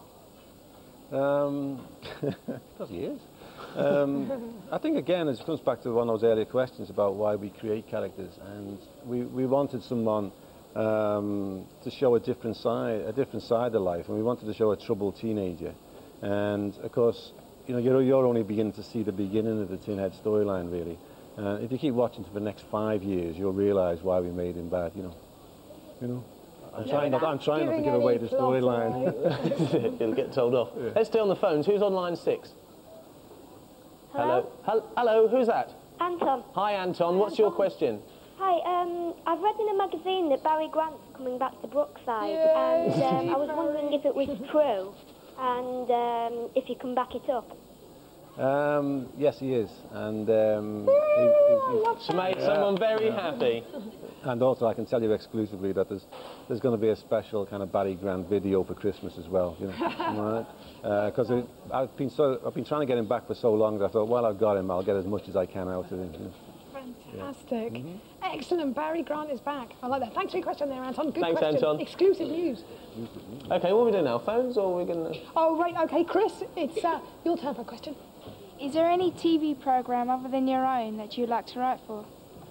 Um, because he is. Um, I think, again, it comes back to one of those earlier questions about why we create characters, and we, we wanted someone um, to show a different side, a different side of life, and we wanted to show a troubled teenager. And, of course, you know, you're, you're only beginning to see the beginning of the Tinhead storyline, really. Uh, if you keep watching for the next five years, you'll realise why we made him bad, you know. You know? I'm Yeah, trying not, I'm trying not to give away the storyline. It'll get told off. Yeah. Let's stay on the phones. Who's on line six? Hello? Hello? Hello, who's that? Anton. Hi, Anton. What's your question? Hi, um, I've read in a magazine that Barry Grant's coming back to Brookside, and um, I was wondering if it was true, and um, if you can back it up. Um, yes, he is, and um, he, he, he, She made someone very happy. And also, I can tell you exclusively that there's there's going to be a special kind of Barry Grant video for Christmas as well. You know, because uh, I've been so I've been trying to get him back for so long that I thought, well, I've got him, I'll get as much as I can out of him. You know. Fantastic. Yeah. Mm-hmm. Excellent. Barry Grant is back. I like that. Thanks for your question there, Anton. Good Thanks, question. Anton. Exclusive news. Okay, what are we doing now? Phones, or are we going to... Oh, right. Okay, Chris, it's uh, your turn for a question. Is there any T V programme other than your own that you'd like to write for?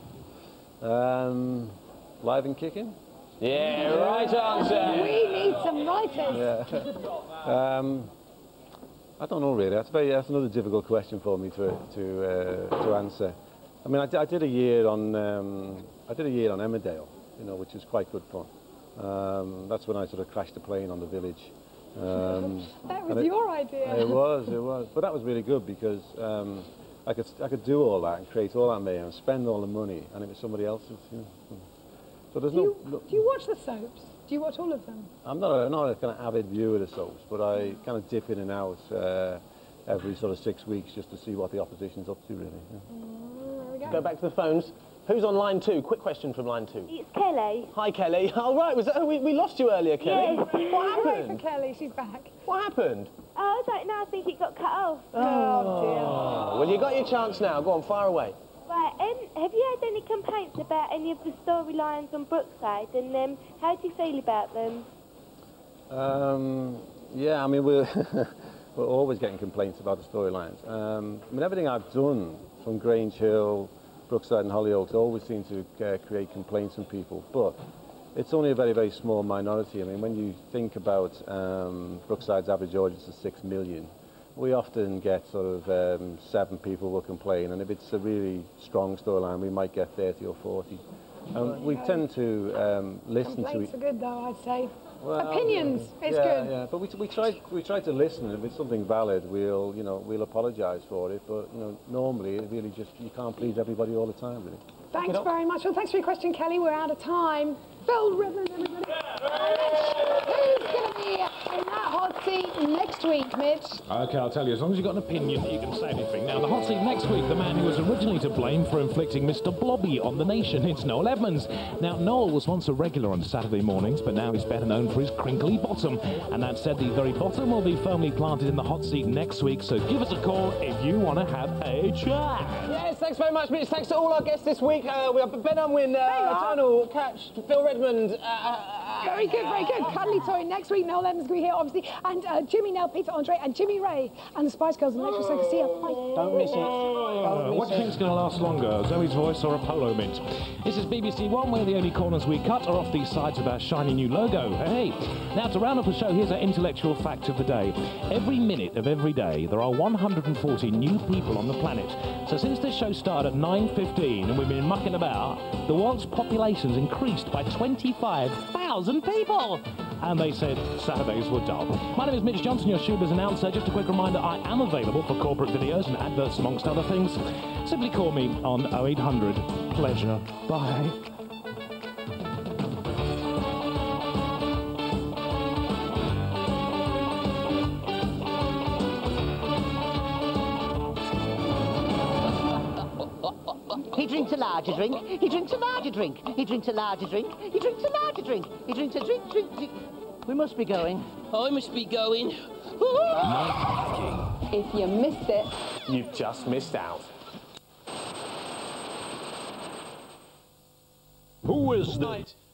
Um, live and kicking? Yeah, right answer. We need some writers. Yeah. um, I don't know really. That's very. That's another difficult question for me to to uh, to answer. I mean, I, d I did a year on um, I did a year on Emmerdale, you know, which was quite good fun. Um, that's when I sort of crashed the plane on the village. Um, that was it, your idea. It was, it was. But that was really good because um, I could I could do all that and create all that mayhem, spend all the money, and it was somebody else's. You know. So there's do no. You, no do you watch the soaps? Do you watch all of them? I'm not a, not a kind of avid viewer of the soaps, but I kind of dip in and out uh, every sort of six weeks just to see what the opposition's up to, really. Yeah. Mm, there we go. Go back to the phones. Who's on line two? Quick question from line two. It's Kelly. Hi, Kelly. Oh, right. Was that, oh, we, we lost you earlier, Kelly. Yes. What Hooray happened? for Kelly, she's back. What happened? Oh, I don't know. I think it got cut off. Oh, well, you got your chance now. Go on, fire away. Right, um, have you had any complaints about any of the storylines on Brookside, and um, how do you feel about them? Um, yeah, I mean, we're, we're always getting complaints about the storylines. Um, I mean, everything I've done from Grange Hill, Brookside and Hollyoaks always seem to uh, create complaints from people, but it's only a very, very small minority. I mean, when you think about um, Brookside's average audience is six million, we often get sort of um, seven people will complain, and if it's a really strong storyline, we might get thirty or forty. And we tend to um, listen to Complaints it. are good, though, I'd say. Well, Opinions, it's yeah, good. Yeah, but we, we try we try to listen. If it's something valid, we'll you know we'll apologise for it. But you know normally it really just you can't please everybody all the time, really. Thanks very much. Well, thanks for your question, Kelly. We're out of time. Phil Redmond, everybody. Who's going to be in that hot seat next week, Mitch? OK, I'll tell you, as long as you've got an opinion, you can say anything. Now, the hot seat next week, the man who was originally to blame for inflicting Mister Blobby on the nation, it's Noel Edmonds. Now, Noel was once a regular on Saturday mornings, but now he's better known for his crinkly bottom. And that said, the very bottom will be firmly planted in the hot seat next week, so give us a call if you want to have a chat. Yes, thanks very much, Mitch. Thanks to all our guests this week. Uh, we have Ben Unwin, uh, Donald, Catch, Phil Redmond. Uh, uh, Very good, very good. Cuddly Toy next week. Noel Edmonds going to be here, obviously. And uh, Jimmy Nell, Peter Andre, and Jimmy Ray. And the Spice Girls and Electric Circus. See you. Bye. Don't miss it. Uh, what do you think's going to last longer, Zoe's voice or a polo mint? This is B B C One, where the only corners we cut are off the sides of our shiny new logo. Hey! Now, to round up the show, here's our intellectual fact of the day. Every minute of every day, there are one hundred forty new people on the planet. So since this show started at nine fifteen and we've been mucking about, the world's population's increased by twenty-five thousand people. And they said Saturdays were dull. My name is Mitch Johnson, your Shubers announcer. Just a quick reminder, I am available for corporate videos and adverts amongst other things. Simply call me on oh eight hundred pleasure. Bye. He drinks a larger drink. He drinks a larger drink. He drinks a larger drink. He drinks a larger drink. He drinks a drink, drink, drink. We must be going. I must be going. If you missed it, You've just missed out. Who is the... Night.